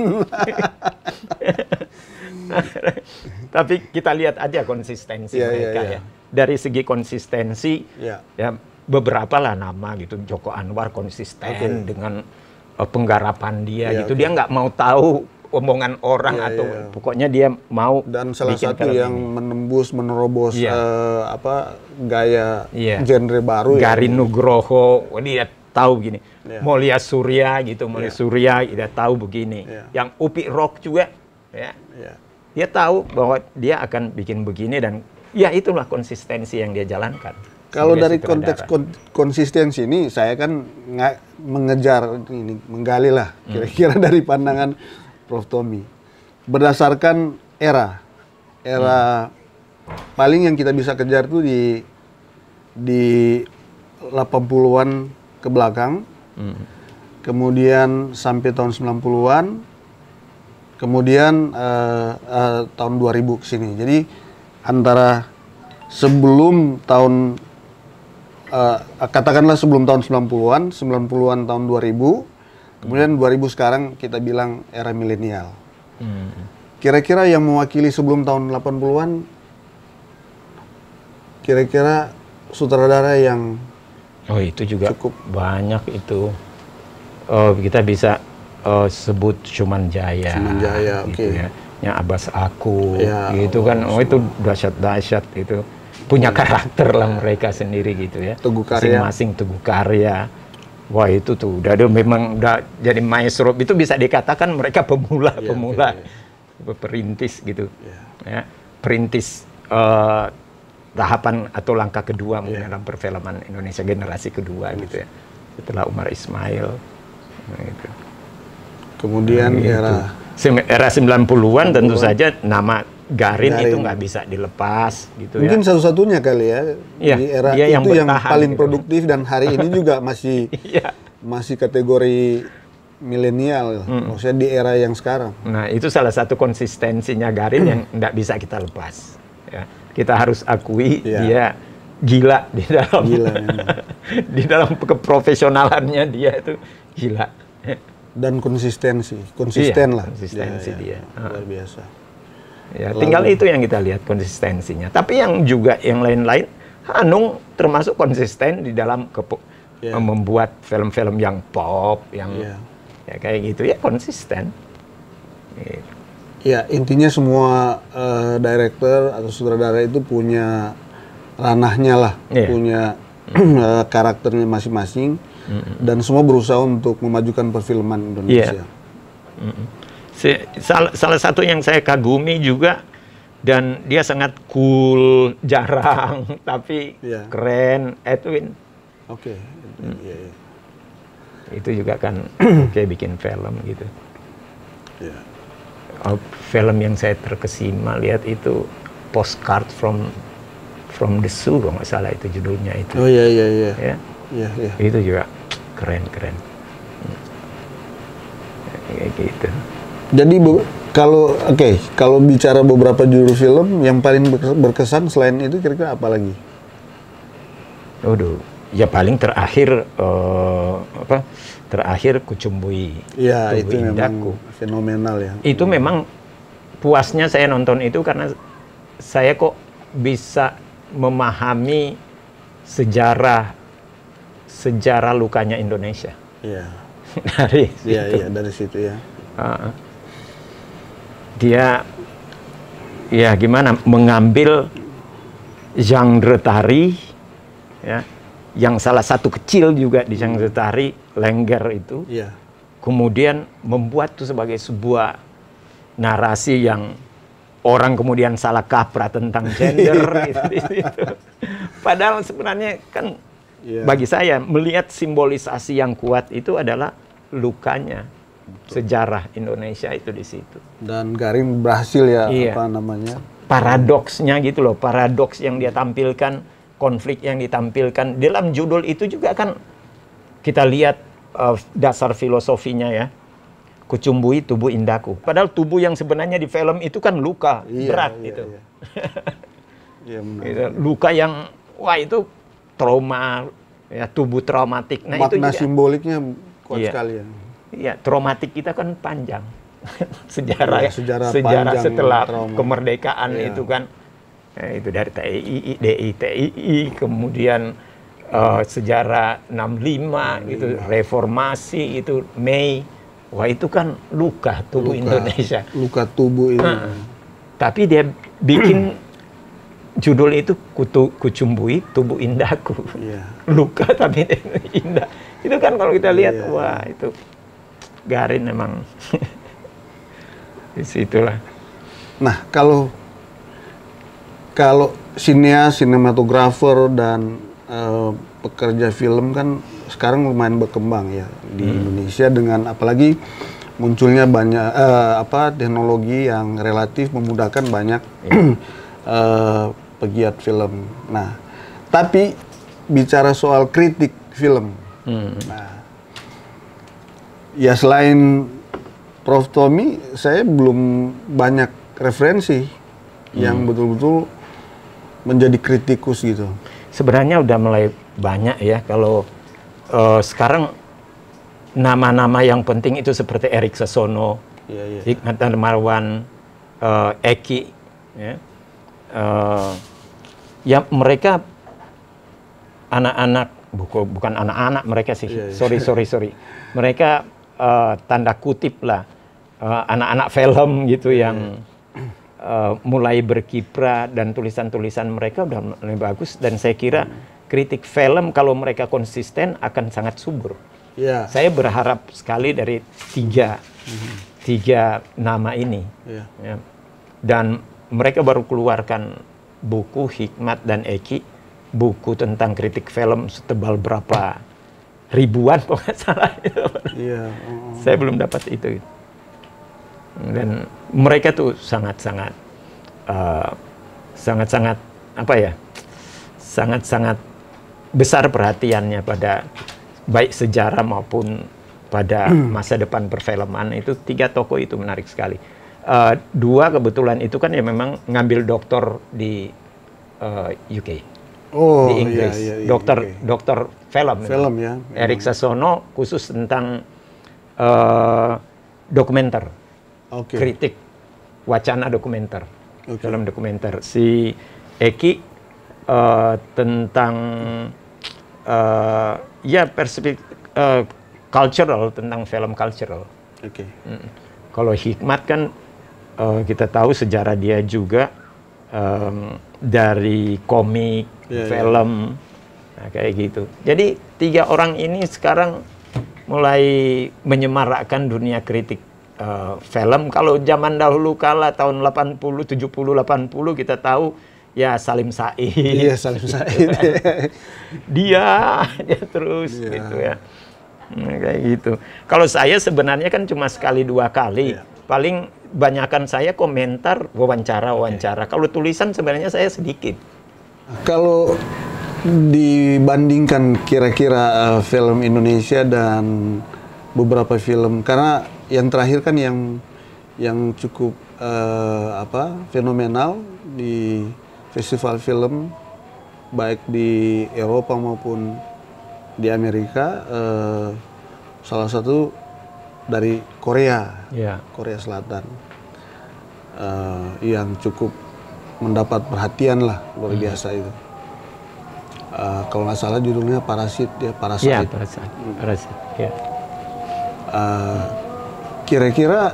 Tapi kita lihat aja konsistensi yeah, mereka yeah, yeah. ya. Dari segi konsistensi, yeah. ya beberapa lah nama gitu. Joko Anwar konsisten okay. dengan uh, penggarapan dia yeah, gitu. Okay. Dia nggak mau tahu omongan orang yeah, atau yeah. pokoknya dia mau. Dan salah satu yang ini. menembus, menerobos yeah. uh, apa gaya yeah. genre baru. Garin ya. Nugroho, dia tahu begini. Yeah. Molia Surya gitu, Molia yeah. Surya dia tahu begini. Yeah. Yang Upi Rock juga, ya. Yeah. Dia tahu bahwa dia akan bikin begini dan ya itulah konsistensi yang dia jalankan. Kalau dari konteks kon konsistensi ini, saya kan nggak mengejar ini, menggali lah kira-kira hmm. dari pandangan Prof Tommy. Berdasarkan era, era hmm. paling yang kita bisa kejar tuh di di delapan puluhan ke belakang, hmm. kemudian sampai tahun sembilan puluhan, kemudian uh, uh, tahun dua ribu ke sini. Jadi antara sebelum tahun uh, katakanlah sebelum tahun sembilan puluhan, sembilan puluhan tahun dua ribu, kemudian dua ribu sekarang kita bilang era milenial. Hmm. Kira-kira yang mewakili sebelum tahun delapan puluhan, kira-kira sutradara yang Oh itu juga Cukup. banyak itu. Oh, kita bisa uh, sebut Suman Jaya. Suman Jaya, gitu oke. ya. Yang Abbas Aku, Ya, gitu oh, kan. Oh itu dahsyat-dahsyat itu. Punya karakter lah mereka sendiri gitu ya. Teguh Karya. Masing-masing Teguh Karya. Wah itu tuh udah, udah memang udah jadi maestro. Itu bisa dikatakan mereka pemula, Ya, pemula, ya, perintis gitu. Ya. Ya, perintis uh, tahapan atau langkah kedua mungkin Ya. dalam perfilman Indonesia generasi kedua gitu ya. Setelah Umar Ismail. Nah, gitu. Kemudian Nah, era gitu. Era sembilan puluhan tentu saja nama Garin, Garin. itu nggak bisa dilepas gitu mungkin ya. satu-satunya kali ya, Iya, di era dia yang itu yang, bertahan paling gitu. produktif dan hari ini juga masih Iya. masih kategori milenial, maksudnya di era yang sekarang. Nah, itu salah satu konsistensinya Garin yang nggak bisa kita lepas. Ya. Kita harus akui Iya. dia gila di dalam Gila memang. di dalam keprofesionalannya dia itu gila. Dan konsistensi, konsisten Iya, lah. konsistensi Ya, ya, dia. luar biasa. Ya, Lalu- tinggal itu yang kita lihat konsistensinya. Tapi yang juga yang lain-lain, Hanung termasuk konsisten di dalam kepo- Iya. membuat film-film yang pop, yang Iya. ya kayak gitu ya konsisten. Gitu. Ya, intinya semua eh, director atau sutradara itu punya ranahnya lah, Iya. punya eh, karakternya masing-masing, dan semua berusaha untuk memajukan perfilman Indonesia. Iya. Si- Salah, salah satu yang saya kagumi juga, dan dia sangat cool, jarang, tapi Iya. keren, Edwin. Oke, iya, iya. Itu juga kan kayak bikin film gitu. Iya. Oh, film yang saya terkesima lihat itu Postcard from from the Zoo, kalau nggak salah itu judulnya itu. Oh iya, iya, iya. Ya, Iya, iya. itu juga keren keren. Kayak gitu. Jadi be- kalau oke, kalau bicara beberapa judul film yang paling berke- berkesan selain itu kira-kira apa lagi? Waduh, ya paling terakhir eh, apa? Terakhir Kucumbui. Iya, Tubuh itu memang Indahku. fenomenal ya. Itu memang puasnya saya nonton itu karena saya kok bisa memahami sejarah sejarah lukanya Indonesia Iya. dari Iya, situ. iya, dari situ ya. Uh, dia ya gimana mengambil genre tari ya yang salah satu kecil juga di genre tari Lengger itu, Iya. kemudian membuat itu sebagai sebuah narasi yang orang kemudian salah kaprah tentang gender gitu, di situ. Padahal sebenarnya kan Iya. bagi saya melihat simbolisasi yang kuat itu adalah lukanya sejarah Indonesia itu di situ. Dan Garin berhasil ya, Iya. apa namanya? Paradoksnya gitu loh, paradoks yang dia tampilkan, konflik yang ditampilkan dalam judul itu juga kan kita lihat uh, dasar filosofinya ya. Kucumbui tubuh indahku. Padahal tubuh yang sebenarnya di film itu kan luka Iya, berat iya, gitu. iya. Iya, benar. Gitu. Luka yang wah itu trauma ya, tubuh traumatik. Nah itu Makna juga simboliknya kuat Iya. sekali ya. iya, traumatik kita kan panjang. sejarah Iya, sejarah sejarah panjang setelah trauma. kemerdekaan Iya. itu kan eh, itu dari T I I, D I, T I I, kemudian eh, sejarah enam puluh lima gitu, reformasi itu Mei. Wah itu kan luka tubuh Luka- Indonesia. Luka tubuh ini. Nah, tapi dia bikin judul itu Kutu, Kucumbui tubuh indahku. Iya. Luka tapi indah. Itu kan kalau kita lihat, Iya. wah itu Garin memang di situlah. Nah, kalau kalau sineas, sinematografer dan eh, pekerja film kan sekarang lumayan berkembang ya di Hmm. Indonesia, dengan apalagi munculnya banyak eh, apa teknologi yang relatif memudahkan banyak eh, pegiat film. Nah, tapi bicara soal kritik film, Hmm. nah, ya selain Prof Tommy, saya belum banyak referensi yang betul-betul menjadi kritikus gitu. Sebenarnya udah mulai banyak ya kalau eh, sekarang nama-nama yang penting itu seperti Erik Sasono, Iya, iya. Hikmat Darmawan, eh, Eki, ya. Eh, ya mereka anak-anak buku, bukan anak-anak mereka sih, Iya, iya. sorry sorry sorry, mereka uh, tanda kutip lah uh, anak-anak film gitu yang uh, mulai berkiprah dan tulisan-tulisan mereka udah mulai bagus dan saya kira kritik film kalau mereka konsisten akan sangat subur. Iya. Saya berharap sekali dari tiga mm-hmm. tiga nama ini, Iya. ya. Dan mereka baru keluarkan buku Hikmat dan Eki, buku tentang kritik film setebal berapa ribuan kalau nggak salah. Iya. Oh. Saya belum dapat itu. Dan mereka tuh sangat-sangat, uh, sangat-sangat apa ya, sangat-sangat besar perhatiannya pada baik sejarah maupun pada masa depan perfilman. Itu tiga tokoh itu menarik sekali. Uh, dua kebetulan itu kan ya memang ngambil doktor di uh, U K. Oh, Di Inggris, iya, iya, iya, dokter okay. dokter film, Film ya. Erik Sasono khusus tentang uh, dokumenter, Oke. kritik wacana dokumenter, Okay. film dokumenter. Si Eki uh, tentang uh, ya perspektif uh, cultural, tentang film cultural. Oke. Mm. Kalau Hikmat kan uh, kita tahu sejarah dia juga um, dari komik, Yeah, film, nah, kayak gitu. Jadi tiga orang ini sekarang mulai menyemarakkan dunia kritik uh, film. Kalau zaman dahulu kala tahun delapan puluh, tujuh puluh, delapan puluh kita tahu ya Salim Said. Iya, Salim Said. dia ya terus Yeah. gitu ya. Nah, kayak gitu. Kalau saya sebenarnya kan cuma sekali dua kali. Yeah. Paling banyakan saya komentar wawancara-wawancara. Okay. Kalau tulisan sebenarnya saya sedikit. Kalau dibandingkan kira-kira uh, film Indonesia dan beberapa film, karena yang terakhir kan yang yang cukup uh, apa fenomenal di festival film baik di Eropa maupun di Amerika, uh, salah satu dari Korea, Ya. Korea Selatan, uh, yang cukup mendapat perhatian lah luar Hmm. biasa itu. Uh, kalau nggak salah judulnya Parasit, ya Parasit. Iya, Parasit. Parasit. Ya. Uh, kira-kira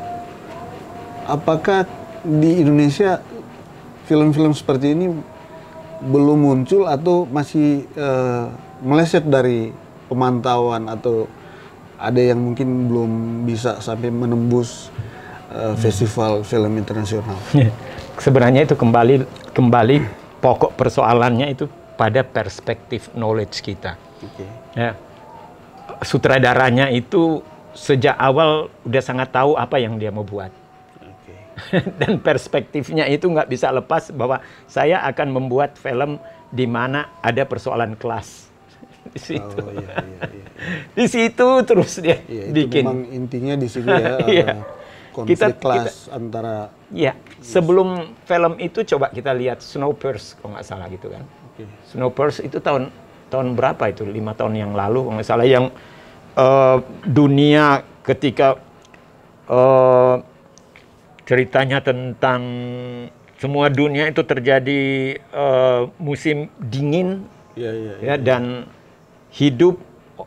apakah di Indonesia film-film seperti ini belum muncul atau masih uh, meleset dari pemantauan, atau ada yang mungkin belum bisa sampai menembus uh, festival film internasional? Sebenarnya itu kembali kembali pokok persoalannya itu pada perspektif knowledge kita. Okay. Ya. Sutradaranya itu sejak awal udah sangat tahu apa yang dia mau buat. Okay. Dan perspektifnya itu nggak bisa lepas bahwa saya akan membuat film di mana ada persoalan kelas. Di situ. Oh, iya, iya, iya. Di situ terus dia Iya, itu bikin. memang intinya di situ ya. Iya. uh, konflik Kita- kelas antara. Ya, sebelum film itu coba kita lihat Snowpiercer kalau nggak salah gitu kan. Oke. Snowpiercer itu tahun tahun berapa itu? Lima tahun yang lalu kalau nggak salah, yang uh, dunia ketika uh, ceritanya tentang semua dunia itu terjadi uh, musim dingin. Iya, iya, iya. Ya, dan hidup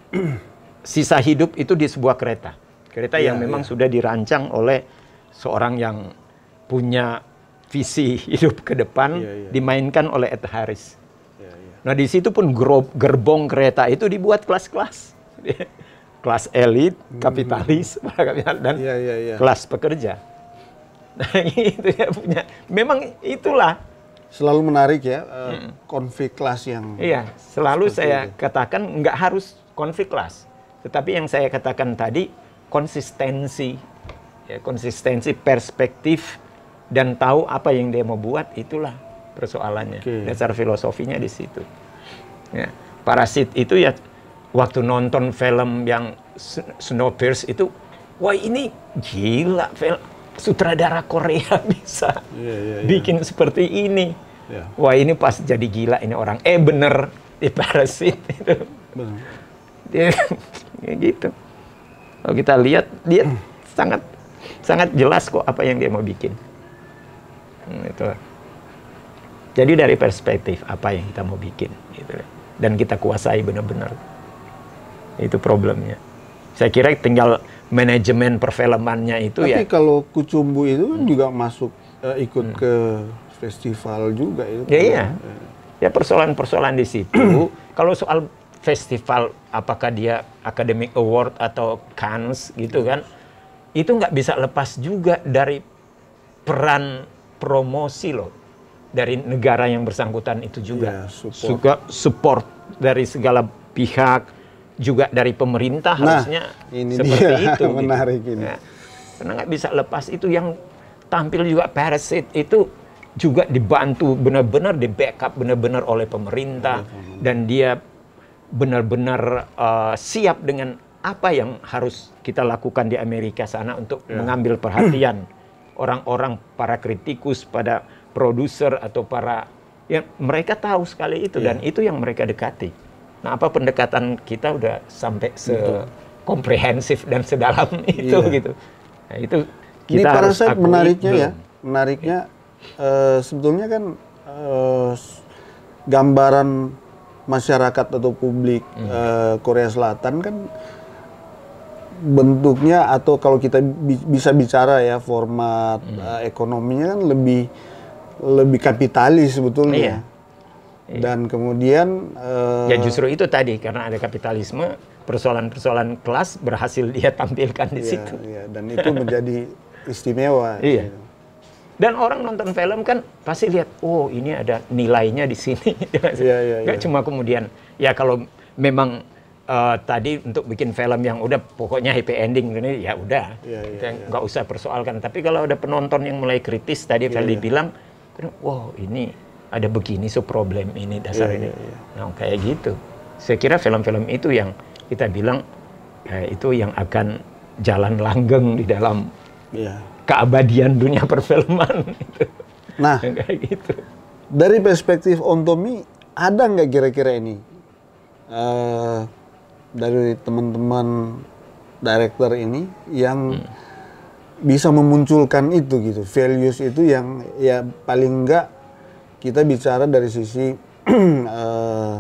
sisa hidup itu di sebuah kereta kereta Ya, yang memang ya. sudah dirancang oleh seorang yang punya visi hidup ke depan, Ya, ya. dimainkan oleh Ed Harris. Iya, iya. Nah di situ pun gro- gerbong kereta itu dibuat kelas-kelas, kelas elit, kapitalis, dan Iya, iya, iya. kelas pekerja. Nah itu ya punya, memang itulah. Selalu menarik ya, uh, konflik kelas yang. Iya, selalu Seperti saya itu. katakan nggak harus konflik kelas. Tetapi yang saya katakan tadi, konsistensi. Ya, konsistensi perspektif dan tahu apa yang dia mau buat, itulah persoalannya. Oke. Dasar filosofinya di situ. Ya, Parasit itu ya, waktu nonton film yang S- Snowpiercer itu, wah ini gila, film sutradara Korea bisa Iya, iya, iya. bikin seperti ini. Iya. Wah ini pas jadi gila ini orang. Eh bener di Parasit itu. Benar. Dia kayak gitu. Kalau kita lihat dia sangat sangat jelas kok apa yang dia mau bikin. Hmm, itu. Jadi dari perspektif apa yang kita mau bikin gitu. dan kita kuasai benar-benar. Itu problemnya. Saya kira tinggal manajemen perfilmannya itu. Tapi ya. Tapi kalau Kucumbu itu kan hmm. juga masuk uh, ikut hmm. ke festival juga itu. Ya iya. Ya persoalan-persoalan di situ. Kalau soal festival, apakah dia Academic Award atau Cannes gitu kan, itu nggak bisa lepas juga dari peran promosi loh dari negara yang bersangkutan itu juga. Ya, support. Juga support dari segala pihak, juga dari pemerintah nah, harusnya ini seperti dia. itu. Menarik gitu. ini. Ya, karena nggak bisa lepas itu. Yang tampil juga Parasite itu juga dibantu benar-benar, di backup benar-benar oleh pemerintah, ya, dan dia benar-benar uh, siap dengan apa yang harus kita lakukan di Amerika sana untuk ya. mengambil perhatian orang-orang, para kritikus, pada produser atau para, ya mereka tahu sekali itu ya. Dan itu yang mereka dekati. Nah, apa pendekatan kita udah sampai se-komprehensif dan sedalam itu ya. gitu. Nah, itu kita ini harus Parasite akui menariknya belum. ya, menariknya uh, sebetulnya kan uh, gambaran masyarakat atau publik hmm. uh, Korea Selatan kan bentuknya, atau kalau kita bi bisa bicara ya format hmm. uh, ekonominya kan lebih lebih kapitalis sebetulnya. Iya. Iya. Dan kemudian uh, ya justru itu tadi, karena ada kapitalisme, persoalan-persoalan kelas berhasil dia tampilkan di iya, situ. Iya. Dan itu menjadi istimewa. Iya. Dan orang nonton film kan pasti lihat, oh ini ada nilainya di sini. Iya, iya, Nggak iya. cuma kemudian, ya kalau memang uh, tadi untuk bikin film yang udah pokoknya happy ending, ini ya udah, iya, iya, kita iya. nggak usah persoalkan. Tapi kalau ada penonton yang mulai kritis, tadi iya, Feli iya. bilang, wow ini ada begini, so problem ini, dasar iya, ini. Iya, iya. Nah kayak gitu. Saya kira film-film itu yang kita bilang, ya, itu yang akan jalan langgeng di dalam iya. keabadian dunia perfilman. Nah, kayak gitu. Dari perspektif Om Tommy, ada nggak kira-kira ini uh, dari teman-teman director ini yang hmm. bisa memunculkan itu gitu, values itu yang ya paling nggak kita bicara dari sisi uh,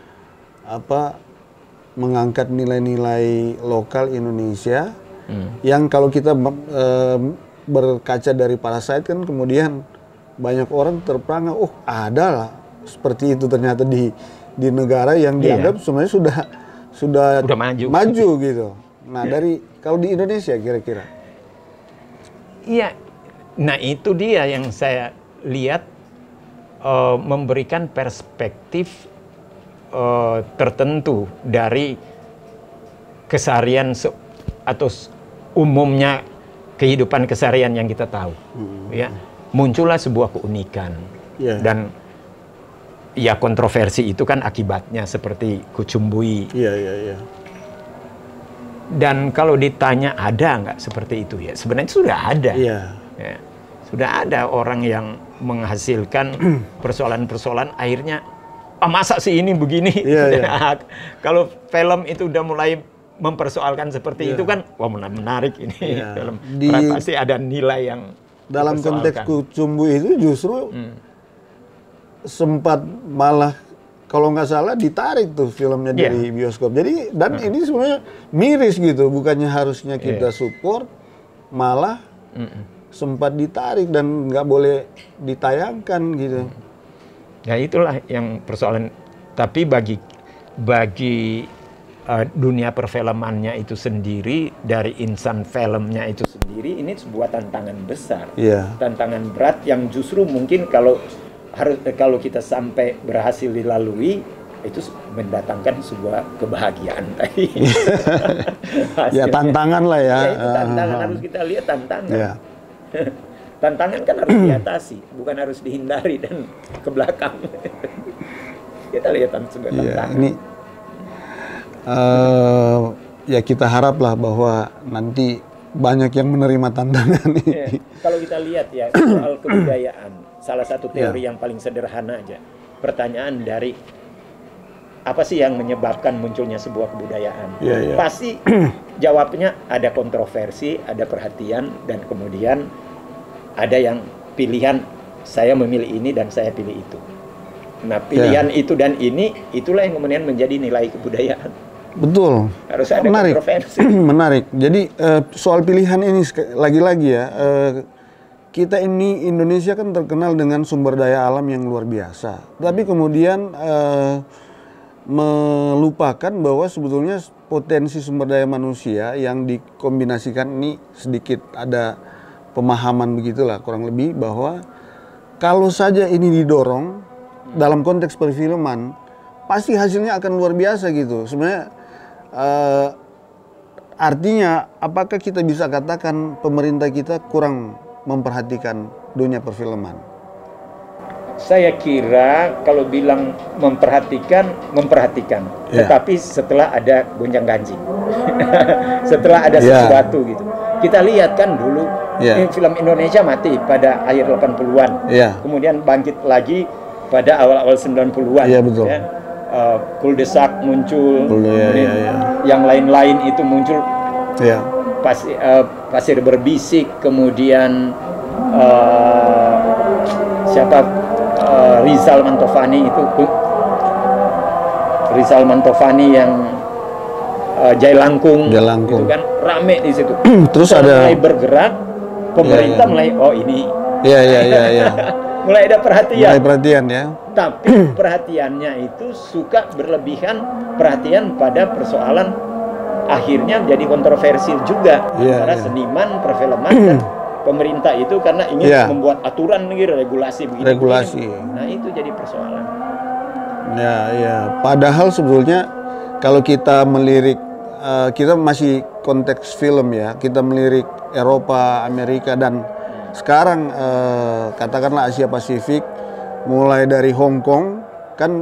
apa mengangkat nilai-nilai lokal Indonesia hmm. yang kalau kita uh, berkaca dari Parasite kan kemudian banyak orang terperangah, oh ada lah seperti itu ternyata di di negara yang dianggap iya. sebenarnya sudah sudah Udah maju. maju gitu. Nah, dari kalau di Indonesia kira-kira. Iya. Nah, itu dia yang saya lihat uh, memberikan perspektif uh, tertentu dari keseharian se- atau umumnya kehidupan keseharian yang kita tahu, hmm. ya muncullah sebuah keunikan yeah. dan ya kontroversi itu kan akibatnya seperti Kucumbui. Iya yeah, iya yeah, iya. Yeah. Dan kalau ditanya ada nggak seperti itu ya, sebenarnya sudah ada. Yeah. Ya, sudah ada orang yang menghasilkan persoalan-persoalan akhirnya, ah masa sih ini begini? Yeah, yeah. Kalau film itu udah mulai mempersoalkan seperti yeah. itu kan, wah menarik ini yeah. film. Di, pasti ada nilai yang dalam konteks Kucumbui itu justru hmm. sempat malah kalau nggak salah ditarik tuh filmnya yeah. dari bioskop. Jadi dan hmm. ini sebenarnya miris gitu, bukannya harusnya kita yeah. support, malah hmm. sempat ditarik dan nggak boleh ditayangkan gitu. Hmm. Ya itulah yang persoalan. Tapi bagi bagi Uh, dunia perfilmannya itu sendiri, dari insan filmnya itu sendiri, ini sebuah tantangan besar, yeah. tantangan berat yang justru mungkin kalau harus kalau kita sampai berhasil dilalui itu mendatangkan sebuah kebahagiaan tadi. Ya tantangan lah ya. Ya itu tantangan, uh, harus kita lihat tantangan. Yeah. Tantangan kan harus diatasi, bukan harus dihindari dan ke belakang. Kita lihat sebagai tantangan. Yeah, ini Uh, ya kita haraplah bahwa nanti banyak yang menerima tantangan ini. Ya, kalau kita lihat ya soal kebudayaan, salah satu teori ya. yang paling sederhana aja, pertanyaan dari apa sih yang menyebabkan munculnya sebuah kebudayaan? Ya, ya. Pasti jawabnya ada kontroversi, ada perhatian, dan kemudian ada yang pilihan saya memilih ini dan saya pilih itu. Nah, pilihan yeah. itu dan ini, itulah yang kemudian menjadi nilai kebudayaan. Betul. Harus ada menarik. kontroversi. Menarik. Jadi uh, soal pilihan ini lagi-lagi ya, uh, kita ini Indonesia kan terkenal dengan sumber daya alam yang luar biasa. Tapi kemudian uh, melupakan bahwa sebetulnya potensi sumber daya manusia yang dikombinasikan ini sedikit ada pemahaman begitulah kurang lebih bahwa kalau saja ini didorong dalam konteks perfilman, pasti hasilnya akan luar biasa gitu. Sebenarnya uh, artinya apakah kita bisa katakan pemerintah kita kurang memperhatikan dunia perfilman? Saya kira kalau bilang memperhatikan, memperhatikan. Yeah. Tetapi setelah ada gonjang-ganjing, setelah ada yeah. sesuatu gitu. Kita lihat kan dulu yeah. film Indonesia mati pada akhir delapan puluhan. Yeah. Kemudian bangkit lagi pada awal-awal sembilan puluhan. Iya, betul. Ya. Uh, Kuldesak muncul, Kul ya, kemudian ya, ya. yang lain-lain itu muncul. Ya. Pas, uh, Pasir Berbisik, kemudian uh, siapa uh, Rizal Mantovani itu, Rizal Mantovani yang uh, Jailangkung, Jailangkung, itu kan rame di situ. Terus ada mulai bergerak, pemerintah ya, ya. mulai oh ini. Iya iya iya. Ya. Mulai ada perhatian. Mulai perhatian ya. Tapi perhatiannya itu suka berlebihan, perhatian pada persoalan akhirnya jadi kontroversial juga yeah, antara yeah. seniman perfilman dan pemerintah itu karena ingin yeah. membuat aturan gitu, regulasi begini. Regulasi. Begini. Nah itu jadi persoalan. Ya ya. Padahal sebetulnya kalau kita melirik, uh, kita masih konteks film ya. Kita melirik Eropa, Amerika dan sekarang eh, katakanlah Asia Pasifik, mulai dari Hong Kong, kan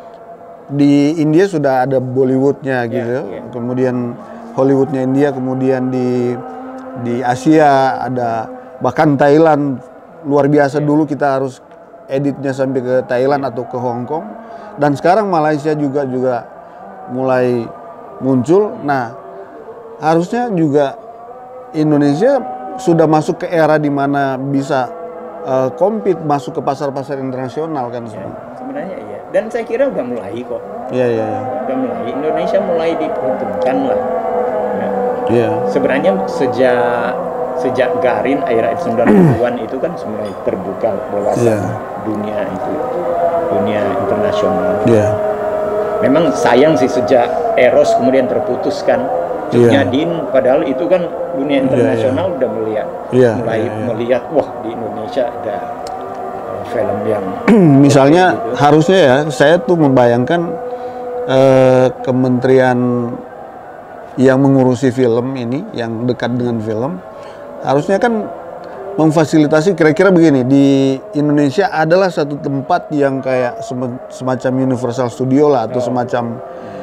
di India sudah ada Bollywoodnya gitu, yeah, yeah. kemudian Hollywoodnya India, kemudian di di Asia ada bahkan Thailand luar biasa yeah. Dulu kita harus editnya sampai ke Thailand atau ke Hong Kong, dan sekarang Malaysia juga juga mulai muncul. Nah harusnya juga Indonesia sudah masuk ke era di mana bisa uh, compete masuk ke pasar-pasar internasional kan ya, sebenarnya iya. Dan saya kira udah mulai kok. Iya iya. Ya. Udah mulai. Indonesia mulai diperhitungkan lah. Ya. Iya. Sebenarnya sejak sejak Garin era sembilan puluhan itu kan mulai terbuka wawasan ya. dunia itu, dunia internasional. Iya. Memang sayang sih sejak Eros kemudian terputuskan. Yeah. Din, padahal itu kan dunia internasional yeah, yeah. udah melihat, yeah, mulai yeah, yeah. melihat, wah di Indonesia ada uh, film yang misalnya gitu. Harusnya ya, saya tuh membayangkan uh, kementerian yang mengurusi film ini, yang dekat dengan film, harusnya kan memfasilitasi kira-kira begini, di Indonesia adalah satu tempat yang kayak semacam Universal Studio lah, atau oh. semacam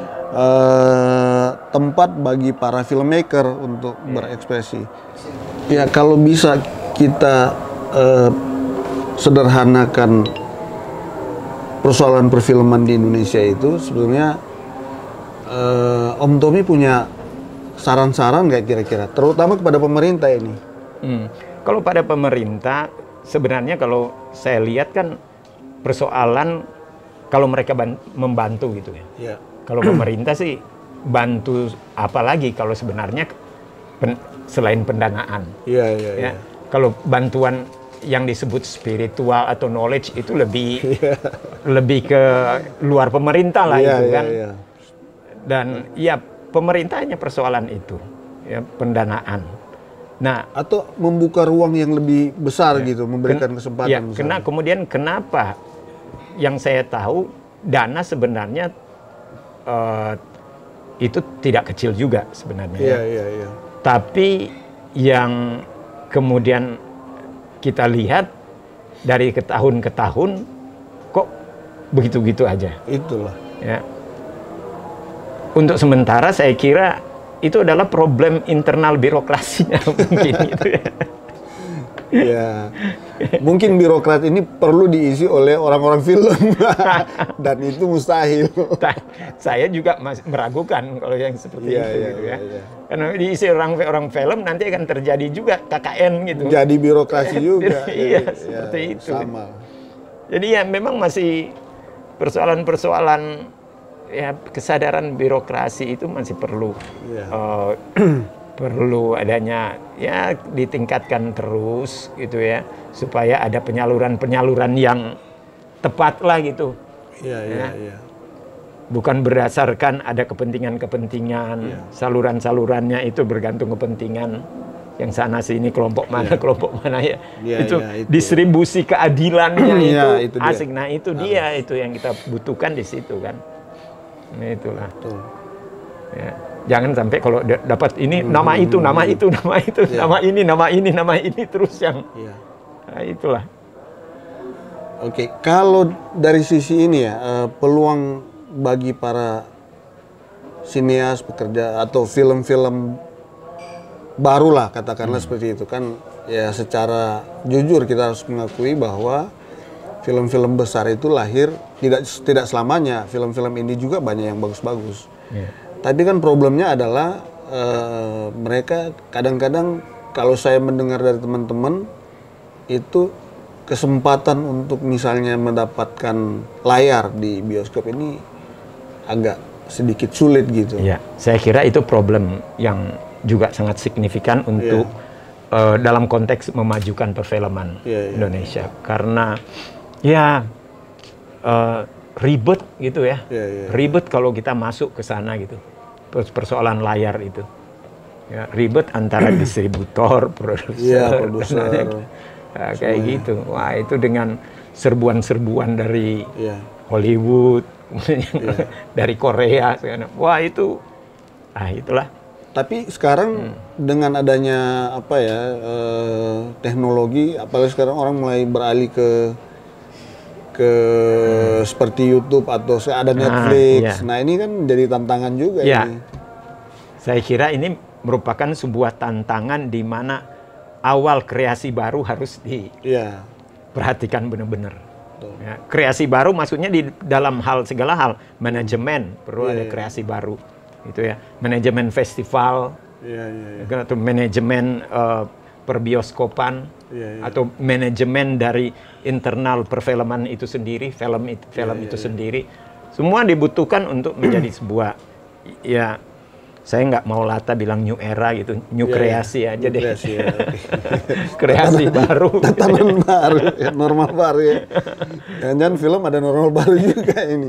Uh, tempat bagi para filmmaker untuk yeah. berekspresi. Ya kalau bisa kita uh, sederhanakan persoalan perfilman di Indonesia itu, sebetulnya uh, Om Tommy punya saran-saran nggak kira-kira, terutama kepada pemerintah ini? Hmm. Kalau pada pemerintah, sebenarnya kalau saya lihat kan persoalan kalau mereka membantu gitu ya. Yeah. Kalau pemerintah sih bantu apalagi kalau sebenarnya pen, selain pendanaan. Iya, iya, iya. Kalau bantuan yang disebut spiritual atau knowledge itu lebih yeah. lebih ke luar pemerintah lah yeah, itu kan. Yeah, yeah. Dan ya pemerintahnya persoalan itu, ya pendanaan. Nah, atau membuka ruang yang lebih besar ya, gitu, memberikan ken, kesempatan. Ya, kena, kemudian kenapa yang saya tahu dana sebenarnya Uh, itu tidak kecil juga sebenarnya. Iya, iya, iya. Tapi yang kemudian kita lihat dari ke tahun ke tahun kok begitu-begitu aja. Itulah. Ya. Untuk sementara saya kira itu adalah problem internal birokrasinya mungkin gitu ya. Ya, mungkin birokrat ini perlu diisi oleh orang-orang film dan itu mustahil. Saya juga masih meragukan kalau yang seperti ya, itu ya, gitu ya. ya. Ya. Karena diisi orang-orang film nanti akan terjadi juga K K N gitu. Jadi birokrasi juga. Iya, ya, seperti ya, itu. Sama. Jadi ya memang masih persoalan-persoalan ya kesadaran birokrasi itu masih perlu Yeah. uh, perlu adanya ya ditingkatkan terus gitu ya supaya ada penyaluran-penyaluran yang tepat lah gitu. Iya, iya, Ya. iya. Bukan berdasarkan ada kepentingan-kepentingan, Iya. saluran-salurannya itu bergantung kepentingan yang sana sini kelompok mana kelompok mana ya. Iya, itu, iya, itu. distribusi keadilannya itu, Iya, itu dia. asik. Nah itu dia itu yang kita butuhkan di situ kan. Nah itulah. Betul. Ya. Jangan sampai kalau da- dapat ini nama itu, nama itu, nama itu, Iya. nama ini, nama ini, nama ini terus yang Iya. nah, itulah. Oke, kalau dari sisi ini ya, eh, peluang bagi para sineas pekerja atau film-film baru lah katakanlah seperti itu kan, ya secara jujur kita harus mengakui bahwa film-film besar itu lahir tidak tidak selamanya. Film-film ini juga banyak yang bagus-bagus. Ya. Tapi kan problemnya adalah eh, mereka kadang-kadang kalau saya mendengar dari teman-teman itu kesempatan untuk misalnya mendapatkan layar di bioskop ini agak sedikit sulit gitu. Ya, saya kira itu problem yang juga sangat signifikan untuk uh, dalam konteks memajukan perfilman Iya, iya. Indonesia. Karena ya uh, ribet gitu ya, Iya, iya. ribet kalau kita masuk ke sana gitu. Pers- Persoalan layar itu, ya, ribet antara distributor, produser, Iya, dan produser. lain-lain. Ya, kayak gitu. Wah itu dengan serbuan-serbuan dari Iya. Hollywood, dari Korea, segala- wah itu, ah itulah. Tapi sekarang dengan adanya apa ya eh, teknologi, apalagi sekarang orang mulai beralih ke ke seperti YouTube atau se- ada Netflix. iya. Nah ini kan jadi tantangan juga Ya, ini. saya kira ini merupakan sebuah tantangan di mana awal kreasi baru harus diperhatikan Iya. benar-benar. Betul. Ya, kreasi baru maksudnya di dalam hal segala hal, manajemen perlu Iya, ada iya. kreasi baru, gitu ya, manajemen festival, Iya, iya, iya. atau manajemen eh, perbioskopan, Iya, iya. atau manajemen dari internal perfilman itu sendiri, film itu, film Iya, itu iya. sendiri, semua dibutuhkan untuk menjadi sebuah, ya saya nggak mau lata bilang new era gitu, new Iya, kreasi iya. aja New deh, kreasi, ya, oke. kreasi baru. Tatanan baru, ya, normal baru ya. Jangan-jangan film ada normal baru juga ini.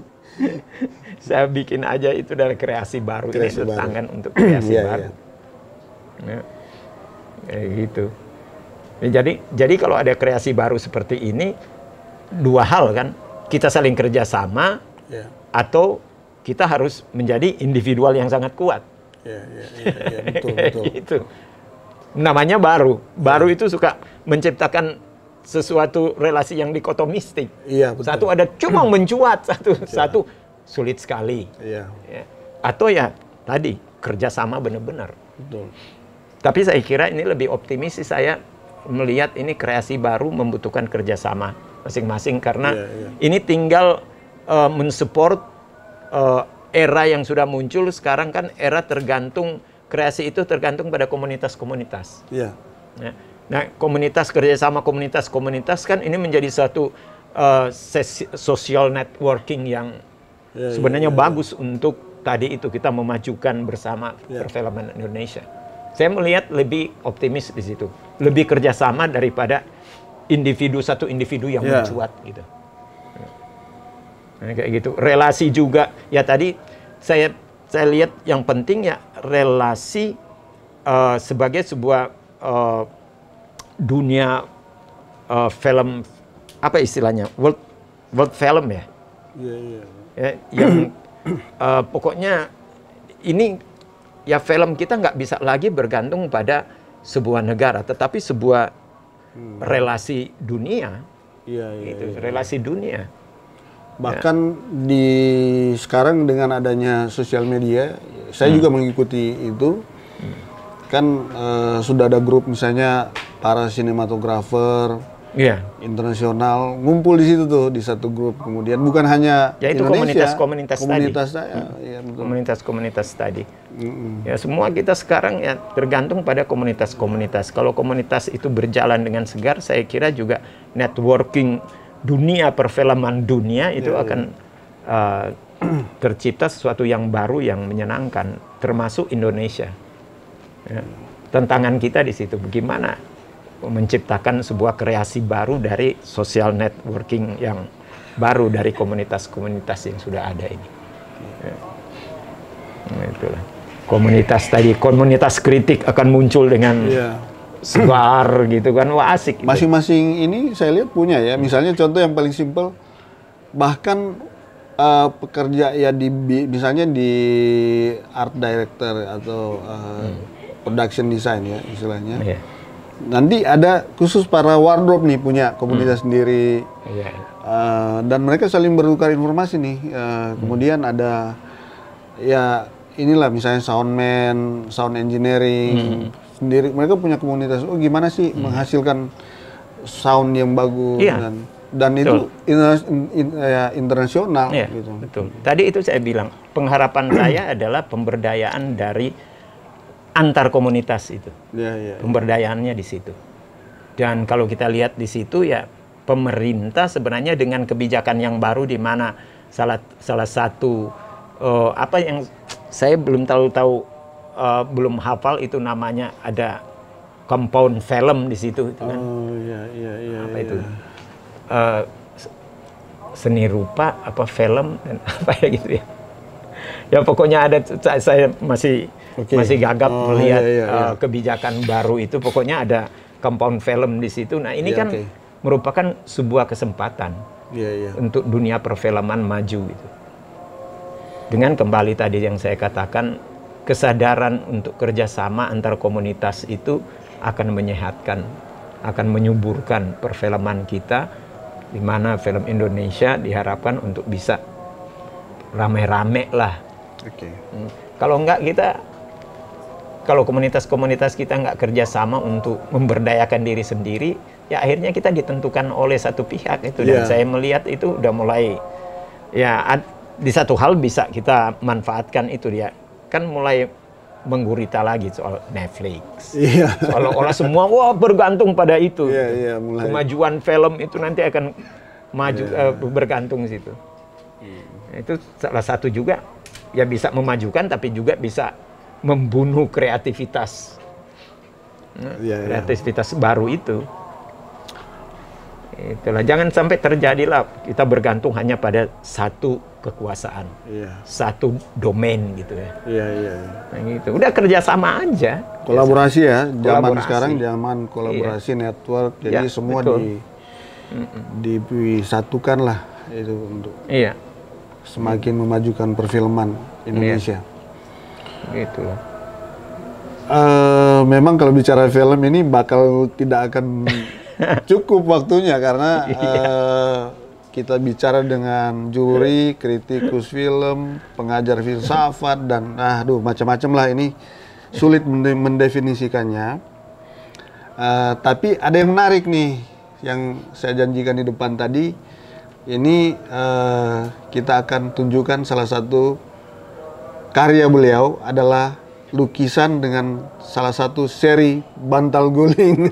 Saya bikin aja itu dari kreasi baru, Kreasi ini baru. tangan untuk kreasi Iya, baru. iya. Ya, kayak gitu. Ya, jadi, jadi kalau ada kreasi baru seperti ini, dua hal kan, kita saling kerjasama Iya. atau kita harus menjadi individual yang sangat kuat. Iya, iya, iya, iya, betul, Kayak betul. gitu. Namanya baru. Baru itu suka menciptakan sesuatu relasi yang dikotomistik. Iya, betul. Satu ada cuma mencuat, satu satu sulit sekali. Iya, Ya. Atau ya tadi kerjasama benar-benar. betul. Tapi saya kira ini lebih optimis sih, saya melihat ini kreasi baru membutuhkan kerjasama masing-masing karena Iya, iya. ini tinggal uh, mensupport uh, era yang sudah muncul sekarang kan, era tergantung kreasi itu tergantung pada komunitas-komunitas. Iya. Ya. Nah, komunitas kerjasama komunitas-komunitas kan ini menjadi satu uh, sesi- social networking yang Iya, sebenarnya iya, iya. bagus untuk tadi itu kita memajukan bersama Iya. perfilman Indonesia. Saya melihat lebih optimis di situ, lebih kerjasama daripada individu satu individu yang Iya. mencuat gitu. Nah, kayak gitu. Relasi juga ya tadi saya saya lihat yang penting ya relasi uh, sebagai sebuah uh, dunia uh, film apa istilahnya world world film ya. Iya, iya. Ya, yang uh, pokoknya ini ya film kita nggak bisa lagi bergantung pada sebuah negara, tetapi sebuah relasi dunia, Iya, iya, gitu, iya. relasi dunia. Bahkan di sekarang dengan adanya sosial media, saya juga mengikuti itu. Kan eh, sudah ada grup misalnya para sinematografer Iya. internasional ngumpul di situ tuh di satu grup. Kemudian bukan hanya Ya, itu Indonesia, komunitas-komunitas tadi. komunitas saya, iya, betul. Komunitas-komunitas tadi. Mm-mm. Ya semua kita sekarang ya tergantung pada komunitas-komunitas. Kalau komunitas itu berjalan dengan segar, saya kira juga networking dunia perfilman dunia itu Iya, akan uh, tercipta sesuatu yang baru yang menyenangkan, termasuk Indonesia. Ya. Tantangan kita di situ bagaimana menciptakan sebuah kreasi baru dari social networking yang baru dari komunitas-komunitas yang sudah ada ini. Ya. Nah, itulah. Komunitas tadi, komunitas kritik akan muncul dengan yeah. sebar gitu kan, wah asik. Masing-masing gitu. Ini saya lihat punya ya, misalnya contoh yang paling simpel, bahkan uh, pekerja ya di misalnya di art director atau uh, hmm. production design ya istilahnya. Yeah. Nanti ada khusus para wardrobe nih punya komunitas hmm. sendiri. Yeah. Uh, dan mereka saling bertukar informasi nih. Uh, hmm. Kemudian ada ya inilah misalnya soundman, sound engineering hmm. sendiri. Mereka punya komunitas. Oh gimana sih hmm. menghasilkan sound yang bagus yeah. dan dan betul. Itu in, in, ya, internasional. Yeah, gitu. Betul. Tadi itu saya bilang pengharapan saya adalah pemberdayaan dari antar komunitas itu. Yeah, yeah, Pemberdayaannya yeah. di situ. Dan kalau kita lihat di situ ya pemerintah sebenarnya dengan kebijakan yang baru di mana salah salah satu uh, apa yang saya belum tahu-tahu uh, belum hafal itu namanya ada compound film di situ itu kan. Oh iya iya iya. Apa iya. itu? Uh, seni rupa apa film dan apa ya gitu ya. Ya pokoknya ada saya masih okay. masih gagap oh, melihat iya, iya, iya. Uh, kebijakan baru itu pokoknya ada compound film di situ. Nah, ini iya, kan okay. merupakan sebuah kesempatan iya, iya. untuk dunia perfilman maju gitu. Dengan kembali tadi yang saya katakan, kesadaran untuk kerjasama antar komunitas itu akan menyehatkan, akan menyuburkan perfilman kita, di mana film Indonesia diharapkan untuk bisa rame-rame lah. Okay. Hmm. Kalau enggak kita, kalau komunitas-komunitas kita nggak kerjasama untuk memberdayakan diri sendiri, ya akhirnya kita ditentukan oleh satu pihak itu. Dan yeah. saya melihat itu udah mulai, ya di satu hal bisa kita manfaatkan itu dia kan mulai menggurita lagi soal Netflix. Yeah. Seolah-olah semua wah bergantung pada itu. Yeah, yeah, mulai. Kemajuan film itu nanti akan maju yeah. uh, bergantung situ. Hmm. Itu salah satu juga ya bisa memajukan tapi juga bisa membunuh kreativitas. Yeah, kreativitas yeah. baru itu. Itulah, jangan sampai terjadilah kita bergantung hanya pada satu kekuasaan, yeah. satu domain gitu ya. Iya iya. Nah, gitu. Udah kerjasama aja. Kolaborasi ya, zaman kolaborasi. Sekarang zaman kolaborasi yeah. network, jadi yeah, semua betul. di disatukan lah itu untuk yeah. semakin memajukan perfilman Indonesia. Yeah. Gitu loh. Uh, memang kalau bicara film ini bakal tidak akan cukup waktunya karena uh, kita bicara dengan juri, kritikus film, pengajar filsafat dan aduh macam-macam lah, ini sulit mendefinisikannya. Uh, tapi ada yang menarik nih yang saya janjikan di depan tadi. Ini uh, kita akan tunjukkan salah satu karya beliau adalah lukisan dengan salah satu seri bantal guling.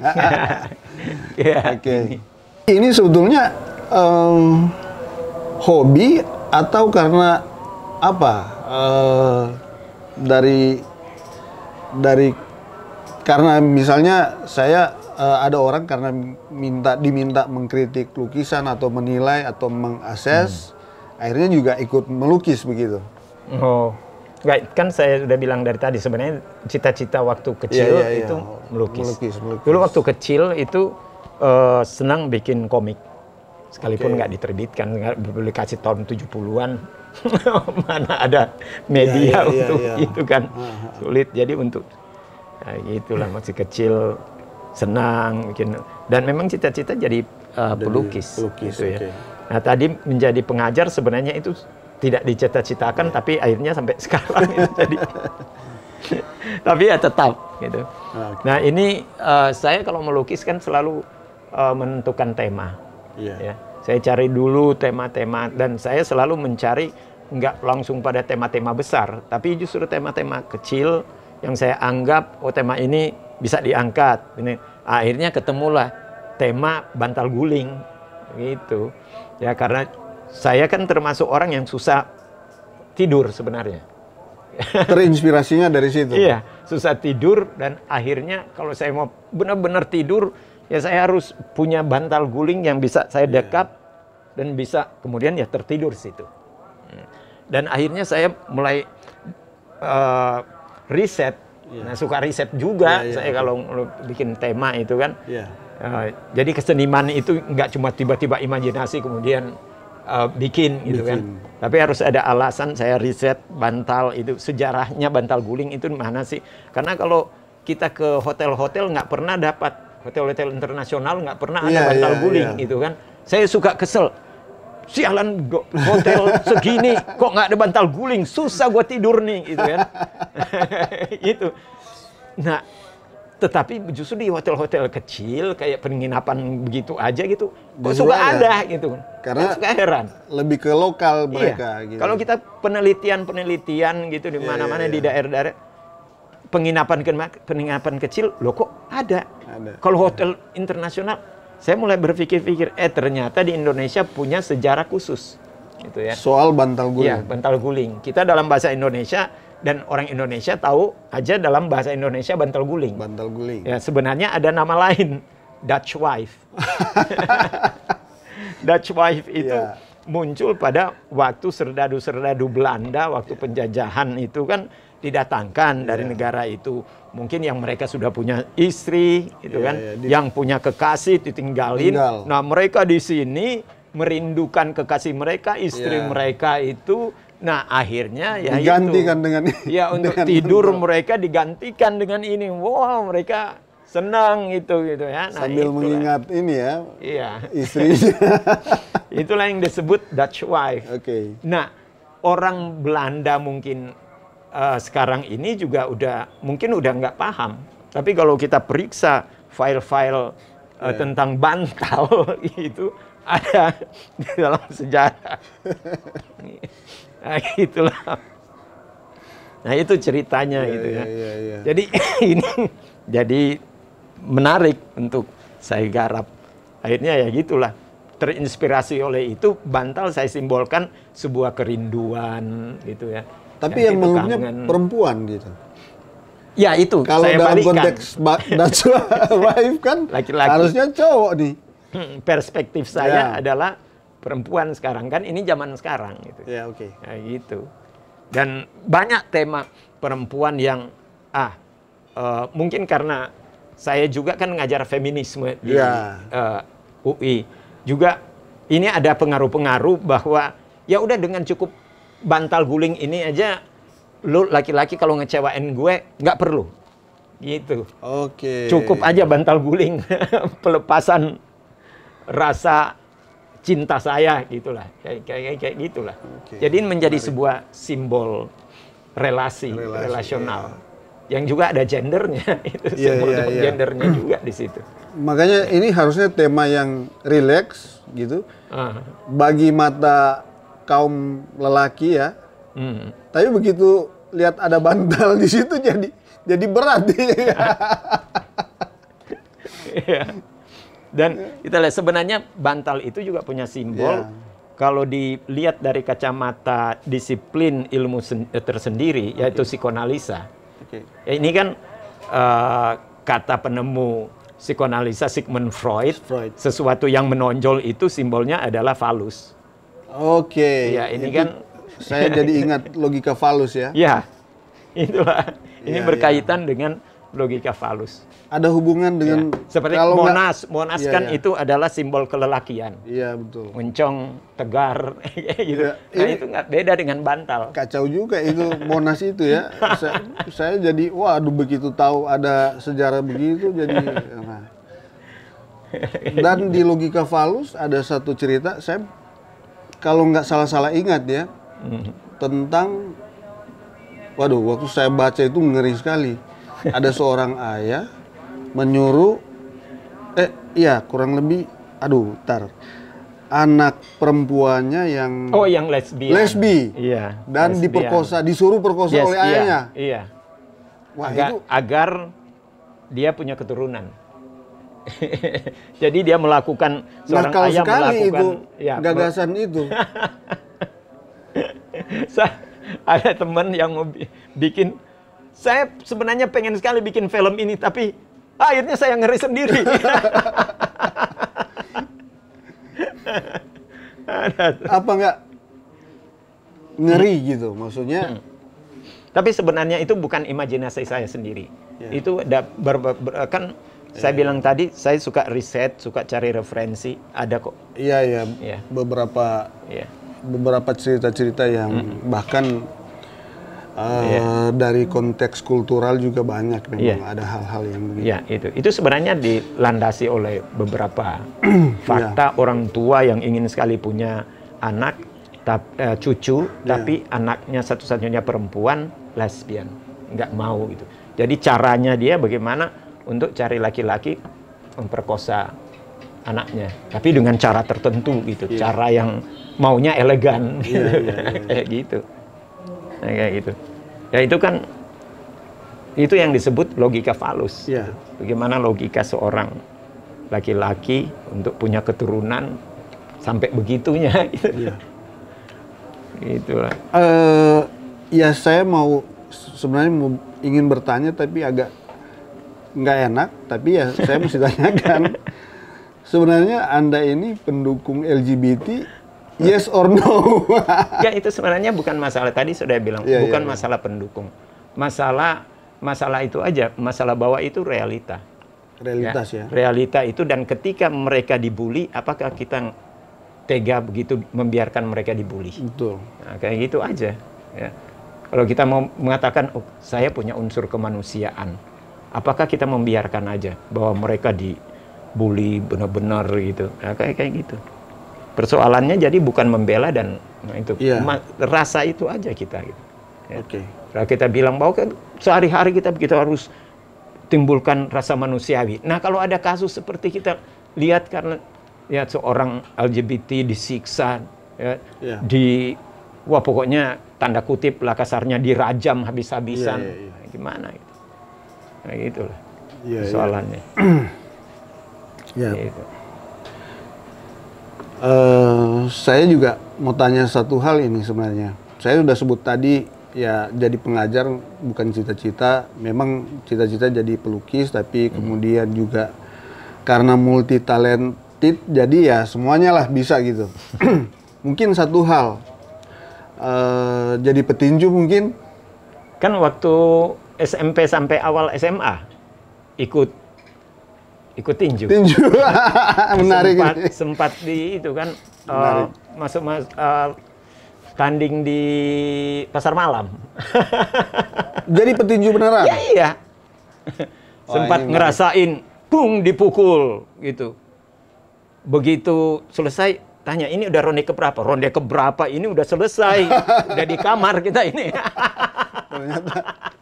Yeah, Oke. Okay. Ini sebetulnya um, hobi atau karena apa? Uh, dari dari karena misalnya saya uh, ada orang karena minta diminta mengkritik lukisan atau menilai atau mengakses, hmm. akhirnya juga ikut melukis begitu. Oh. Enggak, kan saya sudah bilang dari tadi sebenarnya cita-cita waktu kecil yeah, yeah, itu yeah. melukis. melukis, melukis. Dulu waktu kecil itu uh, senang bikin komik. Sekalipun nggak okay. diterbitkan, nggak publikasi tahun tujuh puluhan. Mana ada media yeah, yeah, untuk yeah, yeah. itu kan. Uh-huh. Sulit. Jadi untuk nah, gitulah masih kecil senang bikin. Dan memang cita-cita jadi uh, pelukis. pelukis gitu okay. ya. Nah, tadi menjadi pengajar sebenarnya itu tidak dicita-citakan, tapi akhirnya sampai sekarang itu jadi. Tapi ya tetap gitu. Okay. Nah ini uh, saya kalau melukis kan selalu uh, menentukan tema. Yeah. Ya. Saya cari dulu tema-tema dan saya selalu mencari nggak langsung pada tema-tema besar, tapi justru tema-tema kecil yang saya anggap oh tema ini bisa diangkat. Ini akhirnya ketemulah tema bantal guling gitu. Ya karena saya kan termasuk orang yang susah tidur sebenarnya. Terinspirasinya dari situ. Iya, susah tidur dan akhirnya kalau saya mau benar-benar tidur, ya saya harus punya bantal guling yang bisa saya dekap dan bisa kemudian ya tertidur situ. Dan akhirnya saya mulai uh, riset. Yeah. Nah, suka riset juga yeah, yeah, saya okay. kalau bikin tema itu kan. Yeah. Uh, jadi keseniman itu nggak cuma tiba-tiba imajinasi kemudian uh, bikin gitu bikin. kan. Tapi harus ada alasan. Saya riset bantal itu, sejarahnya bantal guling itu mana sih? Karena kalau kita ke hotel-hotel nggak pernah dapat, hotel-hotel internasional nggak pernah ada yeah, bantal yeah, guling yeah. gitu kan. Saya suka kesel. Sialan, hotel segini kok nggak ada bantal guling, susah gue tidur nih gitu kan. Itu. Nah, tetapi justru di hotel-hotel kecil kayak penginapan begitu aja gitu, kok suka ada, ada gitu. Karena suka heran. Lebih ke lokal mereka. Iya. Gitu. Kalau kita penelitian-penelitian gitu di mana-mana yeah, yeah, yeah. di daerah-daerah penginapan penginapan kecil, loh kok ada. ada. Kalau hotel internasional, saya mulai berpikir-pikir, eh ternyata di Indonesia punya sejarah khusus, gitu ya. Soal bantal guling. Iya, bantal guling. Kita dalam bahasa Indonesia dan orang Indonesia tahu aja dalam bahasa Indonesia bantal guling. Bantal guling. Ya sebenarnya ada nama lain, Dutch wife. Dutch wife itu yeah. muncul pada waktu serdadu-serdadu Belanda, waktu yeah. penjajahan itu kan didatangkan yeah. dari negara itu. Mungkin yang mereka sudah punya istri, gitu yeah, kan, yeah, di... yang punya kekasih ditinggalin. Tinggal. Nah mereka di sini merindukan kekasih mereka, istri yeah. mereka itu. Nah akhirnya ya digantikan itu. dengan ya untuk dengan tidur bentuk. Mereka digantikan dengan ini. Wow mereka senang itu gitu ya. Nah, sambil itulah. mengingat ini ya. Iya. Istrinya. Itulah yang disebut Dutch wife. Oke. Okay. Nah orang Belanda mungkin Uh, sekarang ini juga udah mungkin udah nggak paham. Tapi kalau kita periksa file-file uh, yeah. tentang bantal itu ada di dalam sejarah. Nah, itulah. Nah itu ceritanya yeah, gitu ya. Yeah, yeah, yeah. Jadi ini jadi menarik untuk saya garap. Akhirnya ya gitulah. Terinspirasi oleh itu bantal saya simbolkan sebuah kerinduan gitu ya. Tapi yang, yang meluknya perempuan gitu. Ya itu. Kalau saya dalam balikan. konteks Dutch wife kan laki-laki. Harusnya cowok nih. Perspektif saya ya. adalah perempuan sekarang kan ini zaman sekarang gitu. Ya oke. Okay. Nah, gitu. Dan banyak tema perempuan yang ah uh, mungkin karena saya juga kan ngajar feminisme di ya. uh, U I. Juga ini ada pengaruh-pengaruh bahwa ya udah dengan cukup bantal guling ini aja, lu laki-laki kalau ngecewain gue nggak perlu, gitu. Oke. Okay. Cukup aja bantal guling, pelepasan rasa cinta saya, gitulah, kayak kayak kayak gitulah. Okay. Jadi menjadi Mari. sebuah simbol relasi, relasi relasional, yeah. yang juga ada gendernya, itu yeah, simbol yeah, yeah. gendernya juga di situ. Makanya ini harusnya tema yang rileks, gitu, uh. bagi mata kaum lelaki ya, hmm. tapi begitu lihat ada bantal di situ jadi jadi berat. Ya. Dan kita lihat sebenarnya bantal itu juga punya simbol. Ya. Kalau dilihat dari kacamata disiplin ilmu tersendiri, okay. yaitu psikoanalisa. Okay. Ya, ini kan uh, kata penemu psikoanalisa Sigmund Freud, Freud, sesuatu yang menonjol itu simbolnya adalah falus. Oke, ya ini kan saya jadi ingat logika falus ya. Ya, itulah. Ini ya, berkaitan ya. dengan logika falus. Ada hubungan dengan ya. Seperti kalau Monas, gak, Monas ya, kan ya. itu adalah simbol kelelakian. Iya betul. Mencong, tegar, gitu. Ya, nah itu nggak beda dengan bantal. Kacau juga itu Monas itu ya. saya, saya jadi, waduh begitu tahu ada sejarah begitu jadi. Nah. Dan di logika falus ada satu cerita saya. Kalau nggak salah-salah ingat ya, hmm. tentang, waduh, waktu saya baca itu ngeri sekali. Ada seorang ayah menyuruh, eh, iya kurang lebih, aduh, tar, anak perempuannya yang, oh, yang lesbian, lesbi, iya, dan lesbian. diperkosa, disuruh perkosa yes, oleh iya, ayahnya, iya, Wah, agar, itu, agar dia punya keturunan. Jadi dia melakukan seorang nakal ayah sekali melakukan itu ya, gagasan itu. Saya ada teman yang mau bi- bikin, saya sebenarnya pengen sekali bikin film ini, tapi akhirnya saya ngeri sendiri. Apa nggak ngeri gitu maksudnya? Hmm. Tapi sebenarnya itu bukan imajinasi saya sendiri. Ya. Itu ada ber, ber, ber- kan saya bilang tadi, saya suka riset, suka cari referensi, ada kok. Iya iya. Iya. Beberapa Iya. beberapa cerita-cerita yang bahkan uh, Iya. dari konteks kultural juga banyak memang Iya. ada hal-hal yang begitu. Ya, itu. Itu sebenarnya dilandasi oleh beberapa fakta orang tua yang ingin sekali punya anak, tap, eh, cucu, tapi anaknya satu-satunya perempuan, lesbian. Nggak mau gitu. Jadi caranya dia bagaimana untuk cari laki-laki memperkosa anaknya. Tapi dengan cara tertentu gitu. Iya. Cara yang maunya elegan. Iya, iya, iya. Kayak gitu. Nah, kayak gitu. Ya itu kan, itu yang disebut logika falus. Iya. Bagaimana logika seorang laki-laki untuk punya keturunan sampai begitunya. Gitu. Iya. Itulah. Eh, ya saya mau sebenarnya mau ingin bertanya tapi agak nggak enak, tapi ya saya mesti tanyakan. Sebenarnya Anda ini pendukung L G B T, yes or no? Ya itu sebenarnya bukan masalah, tadi sudah bilang, Ya, bukan ya, ya. masalah pendukung. Masalah masalah itu aja, masalah bahwa itu realita. Realitas ya. Realita itu, dan ketika mereka dibully, apakah kita tega begitu membiarkan mereka dibully? Betul. Nah, kayak gitu aja. Ya. Kalau kita mau mengatakan, oh, saya punya unsur kemanusiaan, apakah kita membiarkan aja bahwa mereka dibully benar-benar gitu? Nah, kayak kayak gitu. Persoalannya jadi bukan membela dan nah, itu Iya. ma- rasa itu aja kita. Gitu. Ya. Oke. Kalau kita bilang bahwa kan sehari-hari kita kita harus timbulkan rasa manusiawi. Nah, kalau ada kasus seperti kita lihat karena ya seorang L G B T disiksa, ya, Iya. di wah pokoknya tanda kutip lah kasarnya dirajam habis-habisan. Iya, iya, iya. Nah, gimana gitu. Nah, gitulah Iya, iya. soalannya. Ya. Gitu. Eh, saya juga mau tanya satu hal ini sebenarnya. Saya sudah sebut tadi ya jadi pengajar bukan cita-cita, memang cita-cita jadi pelukis, tapi kemudian juga karena multi talented jadi ya semuanya lah bisa gitu. Mungkin satu hal eh, jadi petinju mungkin. Kan waktu S M P sampai awal S M A ikut ikut tinju. Tinju. Menarik sempat, ini. sempat di itu kan uh, Menarik. masuk mas, uh, tanding di pasar malam. Jadi petinju beneran. Ya iya. Wah, Sempat ini ngerasain bung dipukul gitu. Begitu selesai tanya ini udah ronde keberapa? Ronde keberapa ini udah selesai. Udah di kamar kita ini. Ternyata.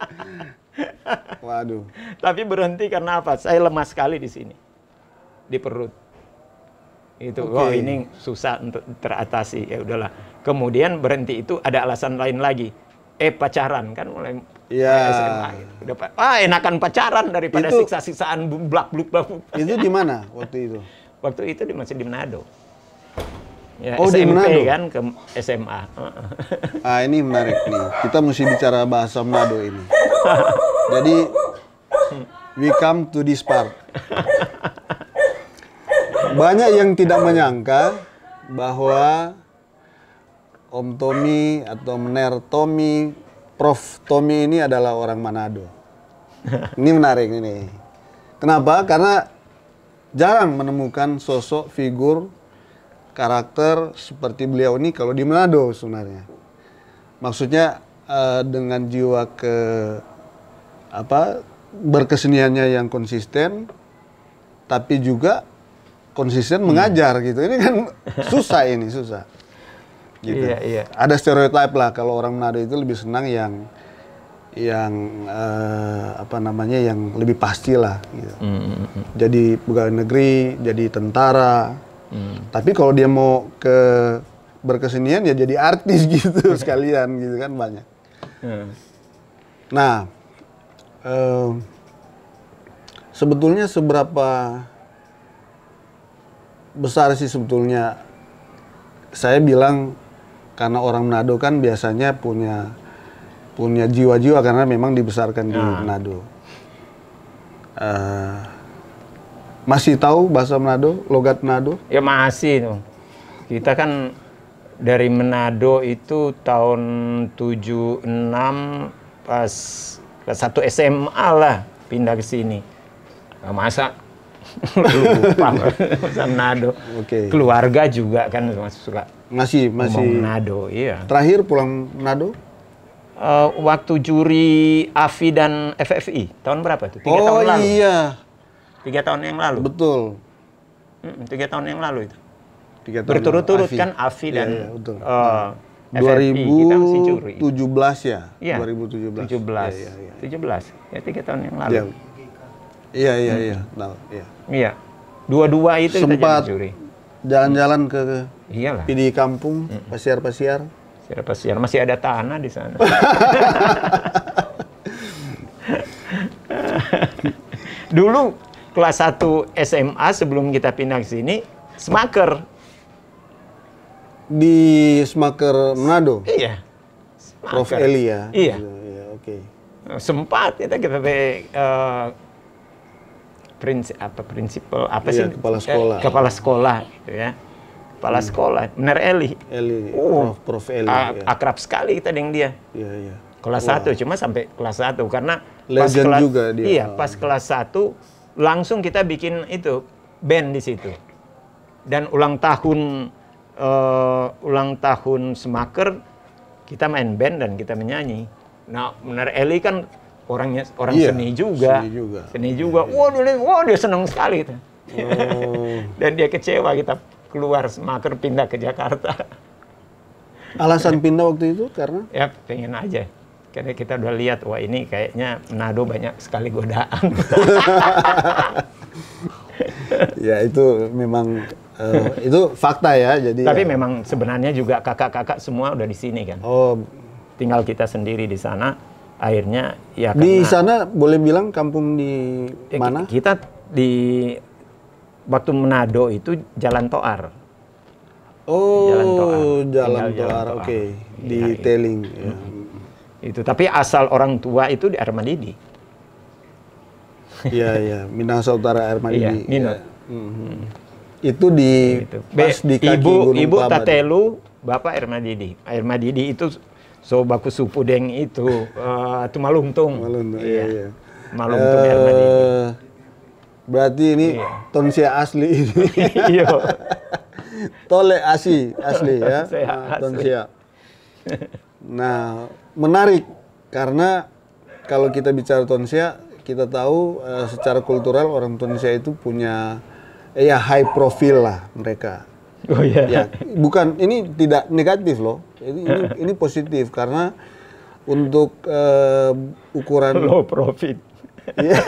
Waduh. Tapi berhenti karena apa? Saya lemah sekali di sini. Di perut. Itu, Oke. oh ini susah untuk teratasi. Ya udahlah. Kemudian berhenti itu ada alasan lain lagi. Eh pacaran kan mulai Iya. S M A gitu. Udah, pa- ah enakan pacaran daripada Itu- siksa-siksaan blak bluk blak. Itu di mana waktu itu? Waktu itu di- masih di Manado. Ya, Oh, di S M P Manado. kan ke S M A. Ah, ini menarik nih. Kita mesti bicara bahasa Manado ini. Jadi, we come to this part. Banyak yang tidak menyangka bahwa Om Tommy atau Mener Tommy, Prof Tommy ini adalah orang Manado. Ini menarik ini. Kenapa? Karena jarang menemukan sosok figur karakter seperti beliau ini kalau di Manado sebenarnya. Maksudnya eh, dengan jiwa ke apa berkeseniannya yang konsisten, tapi juga konsisten mengajar gitu. Ini kan susah ini susah. Gitu. Iya, iya. Ada stereotip lah kalau orang Manado itu lebih senang yang yang eh, apa namanya yang lebih pasti lah. Gitu. Hmm, Jadi pegawai negeri, jadi tentara. hmm. Tapi kalau dia mau ke berkesenian ya jadi artis gitu sekalian gitu kan banyak. Hmm. Nah, eh, sebetulnya seberapa besar sih sebetulnya. Saya bilang karena orang Manado kan biasanya punya punya jiwa-jiwa karena memang dibesarkan di Nah. Manado. Uh, masih tahu bahasa Manado, logat Manado? Ya masih tuh. Kita kan dari Manado itu tahun tujuh enam pas kelas satu S M A lah pindah ke sini. Nah, masa lupa bahasa Manado. Oke. Keluarga juga kan masih suka Masih ngomong masih. Manado, iya. Terakhir pulang Manado? Eh, waktu juri A F I dan F F I tahun berapa tuh? Tiga oh tahun lalu. iya, Tiga tahun yang lalu. betul. Mm, Tiga tahun yang lalu itu. Tiga tahun Berturut-turut lalu, kan A F I dan Iya, iya, betul. eh, F F I kita masih juri. dua ribu tujuh belas ya? Iya. dua ribu tujuh belas. tujuh belas. Iya, iya, iya. tujuh belas. Ya tiga tahun yang lalu. Iya, iya, iya. iya. Tahu, iya. Iya. Dua-dua itu kita Sempat jadi juri. jalan-jalan ke Iyalah. P D kampung, pasiar-pasiar. Siapa siar masih ada tanah di sana. Dulu kelas satu S M A sebelum kita pindah ke sini, smaker. Di Smaker Manado, Iya. Prof Smaker. Eli ya? Iya. Iya, oke. Sempat kita kita eh, prinsip apa prinsipal apa Iya, sih kepala Eh, sekolah. kepala sekolah gitu ya. Kepala sekolah, benar Eli. Eli, Oh, Prof, Prof Eli. A- ya. akrab sekali kita dengan dia. Iya, iya. Kelas Wah. satu, cuma sampai kelas satu karena Legend kelas, juga dia. Iya, pas kelas satu langsung kita bikin itu band di situ. Dan ulang tahun eh, ulang tahun Smaker kita main band dan kita menyanyi. Nah, benar Eli kan orangnya orang Iya, seni juga. seni juga. Seni juga. Wah, dia, wah, dia senang sekali itu. Oh. Dan dia kecewa kita keluar Smaker pindah ke Jakarta. Alasan pindah waktu itu karena? Ya, pengen aja. Karena kita udah lihat, wah ini kayaknya Manado banyak sekali godaan. Ya itu memang eh, itu fakta ya. Jadi. Tapi ya. memang sebenarnya juga kakak-kakak semua udah di sini kan. Oh, Tinggal kita sendiri di sana. Akhirnya ya di karena sana boleh bilang kampung di ya, mana? ki- Kita di waktu Manado itu Jalan Toar. Oh, Jalan Toar. Jalan Tinggal Jalan Toar, Toar. oke. Di Iya, iya. Teling. Ya. Itu. Tapi asal orang tua itu di Armadidi. Iya, iya. Minahasa Utara Air Madidi. Iya, Minot. Ya. Mhm. Itu di Gitu. pas Be- di kaki ibu Gunung ibu Kelaba. Tatelu, bapak Air Madidi. Air Madidi itu so baku supudeng itu eh, Tumalungtung. Maluntung, iya, iya. Malungtung Air Madidi. Eh, berarti ini Iya. Tonsia asli ini. Iya. Tole asli, asli ya. Tonsia Nah, asli. Tonsia. Nah, menarik karena kalau kita bicara Tonsia, kita tahu eh, secara kultural orang Tonsia itu punya eh, ya high profile lah mereka. Oh iya. Ya, bukan ini tidak negatif loh. Ini ini, ini positif karena untuk eh, ukuran Low profit. Iya.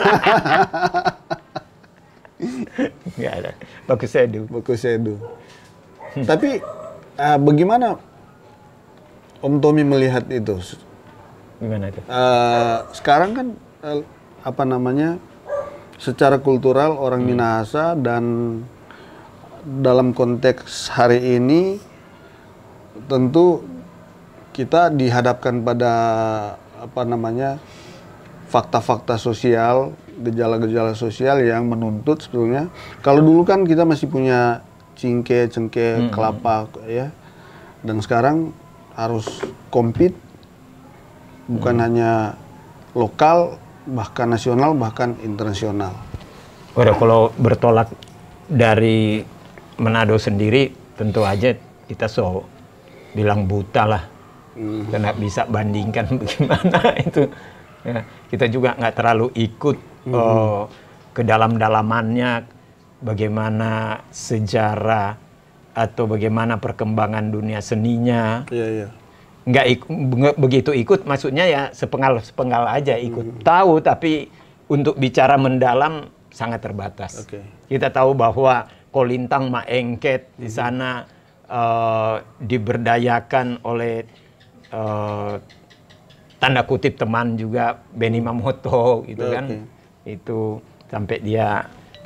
Enggak ada. Bagus sedu. Bagus Edu. Tapi eh, bagaimana Om Tommy melihat itu? Gimana itu? Eh, sekarang kan eh, apa namanya? Secara kultural orang Minahasa dan dalam konteks hari ini tentu kita dihadapkan pada apa namanya? fakta-fakta sosial, gejala-gejala sosial yang menuntut sebetulnya. Kalau dulu kan kita masih punya cingke, cengke, kelapa ya. Dan sekarang harus compete bukan hanya lokal, bahkan nasional, bahkan internasional. Udah kalau bertolak dari Manado sendiri, tentu aja kita so bilang buta lah. Kita nggak bisa bandingkan bagaimana itu. Ya, kita juga nggak terlalu ikut eh, ke dalam-dalamannya, bagaimana sejarah atau bagaimana perkembangan dunia seninya. Iya, iya. Nggak ik- nggak begitu ikut, maksudnya ya sepenggal-sepenggal aja ikut. Tahu, tapi untuk bicara mendalam sangat terbatas. Oke. Kita tahu bahwa Kolintang Maengket di sana eh, diberdayakan oleh eh, tanda kutip teman juga Benny Mamoto gitu Oke. kan. Itu sampai dia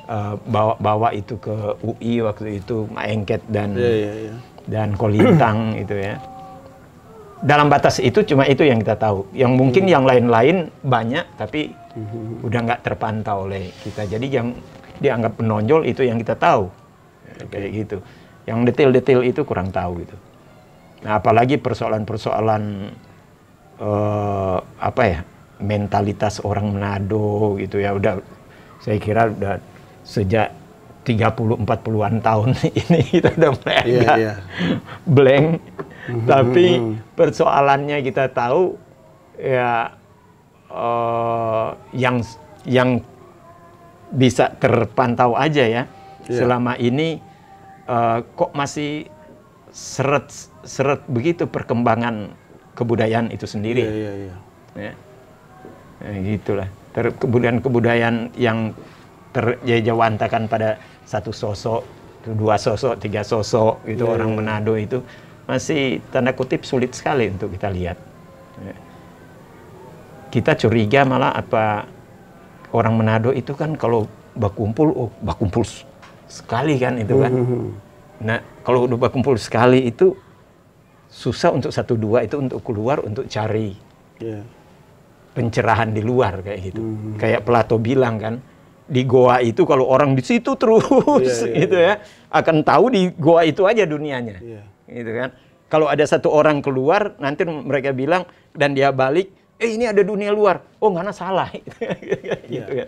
uh, bawa bawa itu ke U I waktu itu, Maengket dan yeah, yeah, yeah. dan Kolintang itu ya. Dalam batas itu cuma itu yang kita tahu. Yang mungkin hmm. yang lain-lain banyak tapi hmm. udah nggak terpantau oleh kita. Jadi yang dianggap menonjol itu yang kita tahu. Okay. Kayak gitu. Yang detail-detail itu kurang tahu gitu. Nah, apalagi persoalan-persoalan uh, apa ya? Mentalitas orang Manado gitu ya, udah saya kira udah sejak tiga puluh empat puluhan tahun ini kita udah mulai yeah, agak yeah. blank. Mm-hmm. Tapi persoalannya kita tahu ya uh, yang yang bisa terpantau aja ya. Yeah. Selama ini uh, kok masih seret-seret begitu perkembangan kebudayaan itu sendiri. Yeah, yeah, yeah. Ya. Ya, gitulah. Ter, kemudian kebudayaan yang terjawantakan pada satu sosok, dua sosok, tiga sosok gitu yeah, orang Manado itu masih tanda kutip sulit sekali untuk kita lihat. Ya. Kita curiga malah apa orang Manado itu kan kalau berkumpul, oh berkumpul sekali kan itu kan. Mm-hmm. Nah kalau udah berkumpul sekali itu susah untuk satu dua itu untuk keluar untuk cari. Yeah. Pencerahan di luar kayak gitu. Hmm. Kayak Plato bilang kan, di goa itu kalau orang di situ terus yeah, yeah, gitu yeah. ya, akan tahu di goa itu aja dunianya. Yeah. Gitu kan. Kalau ada satu orang keluar, nanti mereka bilang dan dia balik, eh ini ada dunia luar. Oh, mana salah gitu yeah. kan.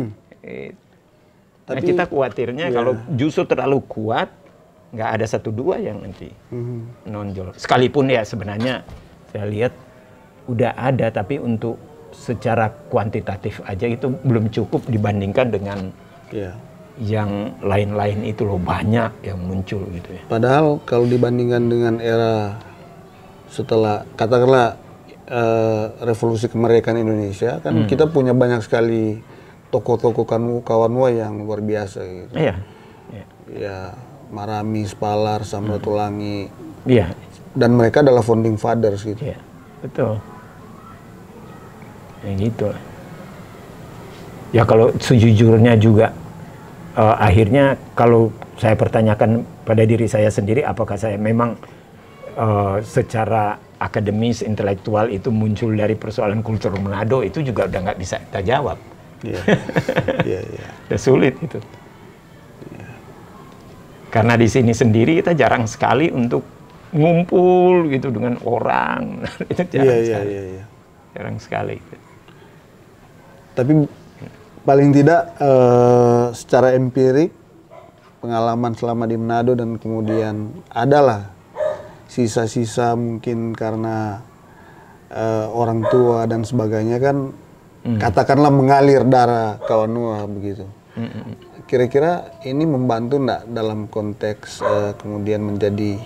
Nah, tapi kita khawatirnya yeah. kalau justru terlalu kuat, nggak ada satu dua yang nanti hmm. nonjol. Sekalipun ya sebenarnya saya lihat udah ada, tapi untuk secara kuantitatif aja itu belum cukup dibandingkan dengan yeah. yang lain-lain itu loh, banyak yang muncul gitu ya. Padahal kalau dibandingkan dengan era setelah katakanlah uh, revolusi kemerdekaan Indonesia kan hmm. kita punya banyak sekali tokoh-tokoh kawanwa yang luar biasa gitu. Iya. Yeah. Ya, Maramis, Palar, Samratulangi. Iya. Yeah. Dan mereka adalah founding fathers gitu. Iya. Yeah. Betul. Ya gitu. Ya kalau sejujurnya juga uh, akhirnya kalau saya pertanyakan pada diri saya sendiri apakah saya memang uh, secara akademis intelektual itu muncul dari persoalan kultur Manado, itu juga udah nggak bisa kita jawab. Iya. Iya, iya. Udah sulit itu. Yeah. Karena di sini sendiri kita jarang sekali untuk ngumpul gitu dengan orang. Itu jarang yeah, sekali. Yeah, yeah, yeah. Jarang sekali. Tapi paling tidak uh, secara empirik pengalaman selama di Manado dan kemudian adalah sisa-sisa mungkin karena uh, orang tua dan sebagainya kan mm. katakanlah mengalir darah kawanua begitu. Mm-mm. Kira-kira ini membantu enggak dalam konteks uh, kemudian menjadi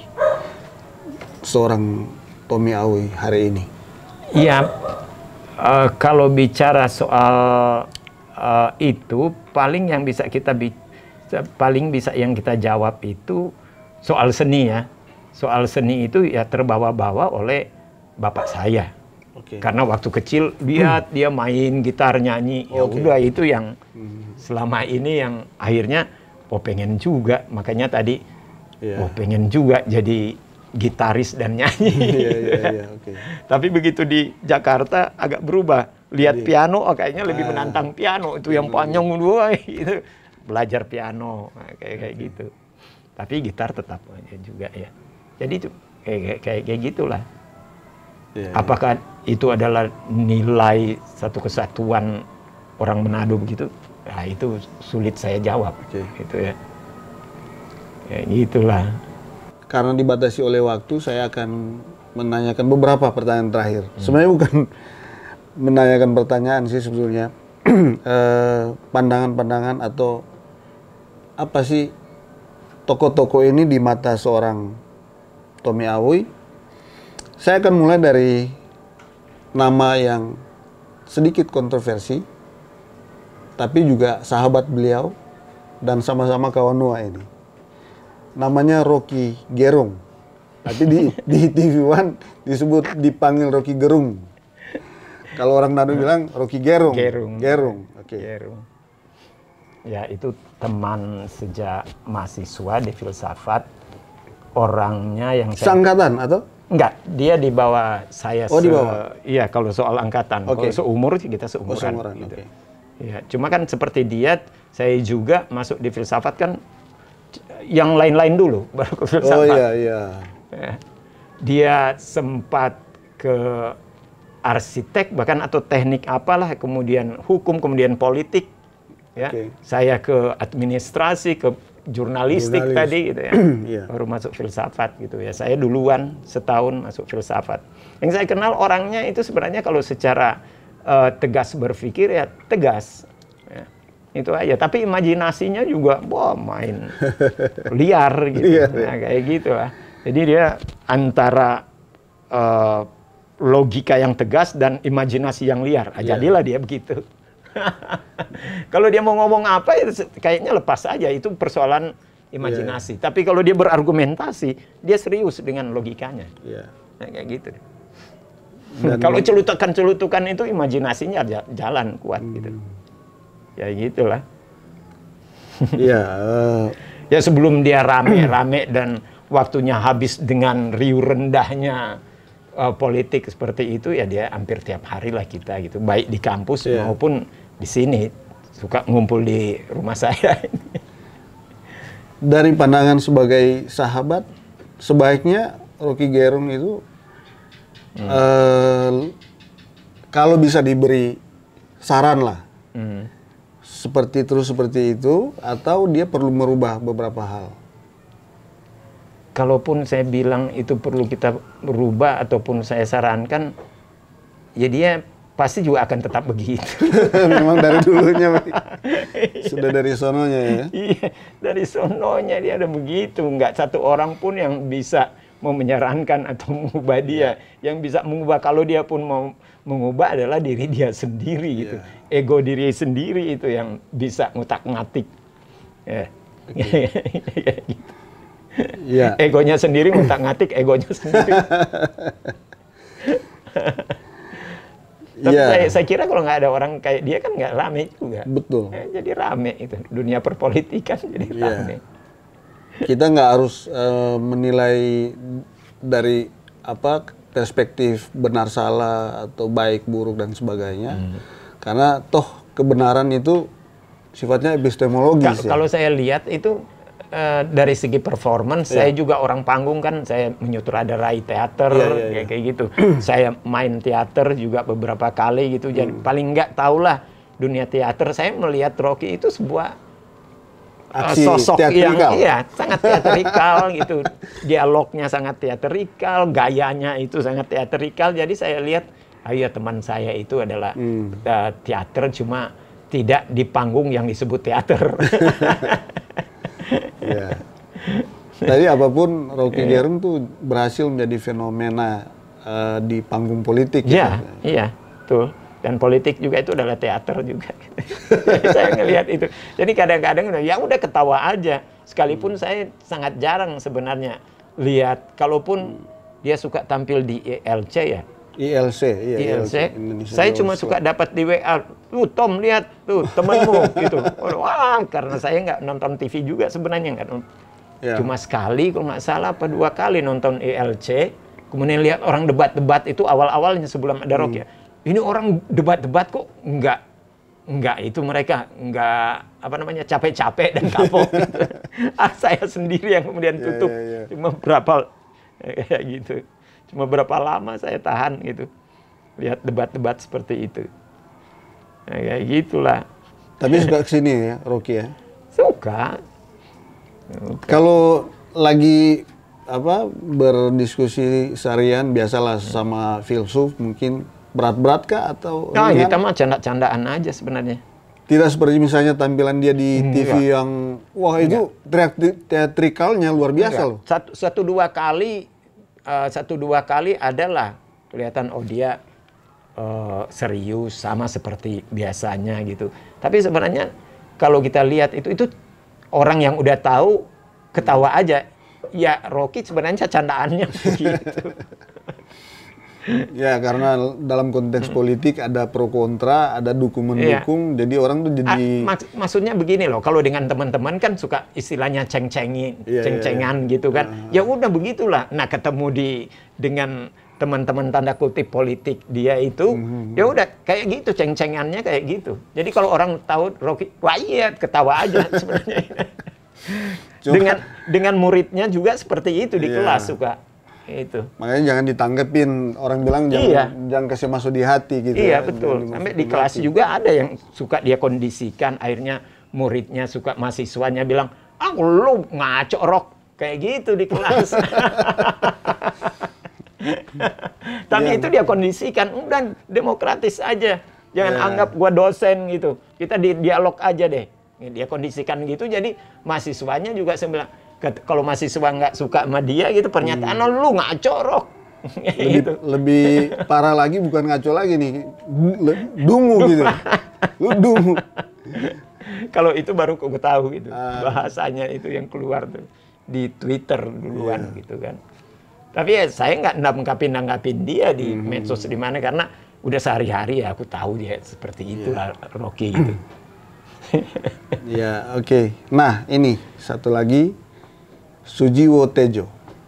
seorang Tommy Awi hari ini? Iya. Uh, kalau bicara soal uh, itu, paling yang bisa kita bi paling bisa yang kita jawab itu soal seni ya. Soal seni itu ya terbawa-bawa oleh bapak saya. Okay. Karena waktu kecil lihat hmm. dia main gitar nyanyi, ya okay. udah itu yang hmm. selama ini yang akhirnya oh pengen juga, makanya tadi yeah. oh pengen juga jadi gitaris dan nyanyi. Yeah, yeah, yeah, okay. Tapi begitu di Jakarta agak berubah. Lihat yeah. piano, oh, kayaknya lebih ah. menantang piano. Itu yang panjang dua itu belajar piano nah, kayak kayak okay. gitu. Tapi gitar tetap aja juga ya. Jadi itu kayak kayak kayak gitulah. Yeah, Apakah yeah. itu adalah nilai satu kesatuan orang Manado begitu? Nah, itu sulit saya jawab. Okay. Gitu ya. Kayak gitulah. Karena dibatasi oleh waktu, saya akan menanyakan beberapa pertanyaan terakhir. Hmm. Sebenarnya bukan menanyakan pertanyaan sih sebetulnya. Pandangan-pandangan atau apa sih tokoh-tokoh ini di mata seorang Tommy Awi. Saya akan mulai dari nama yang sedikit kontroversi, tapi juga sahabat beliau dan sama-sama kawanua ini. Namanya Rocky Gerung, tapi di di T V One disebut dipanggil Rocky Gerung. Kalau orang Manado bilang Rocky Gerung. Gerung. Gerung. Oke. Okay. Gerung. Ya, itu teman sejak mahasiswa di filsafat. Orangnya yang saya... Seangkatan atau? Enggak, dia di bawah saya. Oh, se... di bawah? Iya, kalau soal angkatan. Okay. Kalau seumur, kita seumuran. Oh, seumuran, gitu. okay. Ya, cuma kan seperti dia, saya juga masuk di filsafat kan yang lain-lain dulu, baru ke filsafat. Oh iya, iya. Ya. Dia sempat ke arsitek, bahkan atau teknik apalah, kemudian hukum, kemudian politik. Ya. Okay. Saya ke administrasi, ke jurnalistik Jurnalis. tadi gitu ya. Yeah. Baru masuk filsafat gitu ya. Saya duluan setahun masuk filsafat. Yang saya kenal orangnya itu sebenarnya kalau secara uh, tegas berpikir ya tegas. Ya. Itu aja. Tapi imajinasinya juga wah main liar gitu. Yeah, nah, kayak gitu lah. Jadi dia antara uh, logika yang tegas dan imajinasi yang liar. Yeah. Jadilah dia begitu. Kalau dia mau ngomong apa ya kayaknya lepas aja, itu persoalan imajinasi. Yeah. Tapi kalau dia berargumentasi, dia serius dengan logikanya. Yeah. Nah, kayak gitu. Dan kalau celutukan-celutukan itu imajinasinya jalan kuat hmm. gitu. Ya gitulah. Iya. uh... Ya sebelum dia rame-rame dan waktunya habis dengan riuh rendahnya uh, politik seperti itu, ya dia hampir tiap hari lah kita gitu, baik di kampus yeah. maupun di sini, suka ngumpul di rumah saya. Dari pandangan sebagai sahabat, sebaiknya Rocky Gerung itu hmm. uh, kalau bisa diberi saran lah, hmm. seperti terus seperti itu, atau dia perlu merubah beberapa hal. Kalaupun saya bilang itu perlu kita merubah ataupun saya sarankan, ya dia pasti juga akan tetap begitu. Memang dari dulunya sudah dari sononya ya. Iya, dari sononya dia ada begitu. Nggak satu orang pun yang bisa mau menyarankan atau mengubah dia. Yang bisa mengubah, kalau dia pun mau mengubah adalah diri dia sendiri gitu. Yeah. Ego diri sendiri itu yang bisa ngutak-ngatik. Ya. Okay. Gitu. Yeah. Egonya sendiri ngutak-ngatik egonya sendiri. Tapi yeah. saya, saya kira kalau nggak ada orang kayak dia kan nggak rame juga. Betul. Ya, jadi rame itu dunia perpolitikan jadi yeah. rame. Kita nggak harus uh, menilai dari apa perspektif benar salah atau baik buruk dan sebagainya, hmm. karena toh kebenaran itu sifatnya epistemologis. Ka- ya? Kalau saya lihat itu uh, dari segi performance, yeah. saya juga orang panggung kan, saya menyutradarai teater yeah, yeah, yeah. kayak gitu. Saya main teater juga beberapa kali gitu. Jadi hmm. paling nggak tahulah dunia teater. Saya melihat Rocky itu sebuah aksi sosok teatrikal. yang iya sangat teatrikal gitu, dialognya sangat teatrikal, gayanya itu sangat teatrikal. Jadi saya lihat, ayo teman saya itu adalah hmm. uh, teater, cuma tidak di panggung yang disebut teater. Ya. Tadi apapun Rocky Gerung tuh berhasil menjadi fenomena uh, di panggung politik. Iya, gitu. Iya, tuh. Dan politik juga itu adalah teater juga. Saya ngelihat itu. Jadi kadang-kadang ya udah ketawa aja. Sekalipun hmm. saya sangat jarang sebenarnya lihat, kalaupun hmm. dia suka tampil di I L C ya. I L C, iya. I L C. Saya cuma suka dapat di W A. Tuh Tom lihat tuh temanmu gitu. Wah, karena saya nggak nonton T V juga sebenarnya nggak. Ya. Cuma sekali kalau nggak salah apa dua kali nonton I L C. Kemudian lihat orang debat-debat itu awal-awalnya sebelum ada Rocky hmm. ya. Ini orang debat-debat kok nggak nggak itu mereka nggak apa namanya capek-capek dan kapok. Gitu. Ah, saya sendiri yang kemudian tutup. Yeah, yeah, yeah. Cuma berapa kayak gitu. Cuma berapa lama saya tahan gitu. Lihat debat-debat seperti itu. Nah, kayak gitulah. Tapi suka kesini ya Rocky ya? Suka. Suka. Kalau lagi apa berdiskusi seharian biasalah sama filsuf mungkin. Berat-berat kah atau? Nah, kita mah canda-candaan aja sebenarnya. Tidak seperti misalnya tampilan dia di T V Enggak. yang wah itu teatrikalnya luar biasa Enggak. loh. Satu, satu dua kali, uh, satu dua kali adalah kelihatan oh dia uh, serius sama seperti biasanya gitu. Tapi sebenarnya kalau kita lihat itu itu orang yang udah tahu ketawa aja. Ya Rocky sebenarnya candaannya begitu. Ya, karena dalam konteks politik ada pro kontra, ada dukung mendukung, iya. Jadi orang tuh jadi... Ah, mak maksudnya begini loh, kalau dengan teman-teman kan suka istilahnya ceng-cengin, iya, ceng-cengan iya. Gitu kan. Uh. Ya udah begitulah. Nah, ketemu di dengan teman-teman tanda kutip politik dia itu, mm-hmm. Ya udah kayak gitu, ceng-cengannya kayak gitu. Jadi kalau orang tahu Rocky, wah iya, ketawa aja sebenarnya. dengan dengan muridnya juga seperti itu di iya. Kelas suka. Itu. Makanya jangan ditanggepin, orang bilang jangan iya. jangan kasih masuk di hati gitu. Iya, ya. Betul. Sampai di kelas hati. Juga ada yang suka dia kondisikan, akhirnya muridnya suka, mahasiswanya bilang, "Ah, lu ngaco Rok." Kayak gitu di kelas. Tapi ya. Itu dia kondisikan, udah demokratis aja. Jangan ya. Anggap gua dosen gitu. Kita di dialog aja deh. Dia kondisikan gitu, jadi mahasiswanya juga saya bilang, kalau mahasiswa nggak suka sama dia gitu, pernyataan hmm. lu ngaco Rok. Lebih, gitu. Lebih parah lagi, bukan ngaco lagi nih, dungu gitu. Lu dungu. Kalau itu baru gue tahu gitu, ah. Bahasanya itu yang keluar tuh di Twitter duluan yeah. Gitu kan. Tapi ya saya nggak nanggapin nanggapin dia di hmm. medsos di mana, karena udah sehari-hari ya aku tahu dia seperti itu yeah. Rocky gitu. Ya oke. Okay. Nah ini satu lagi. Sujiwo Tejo.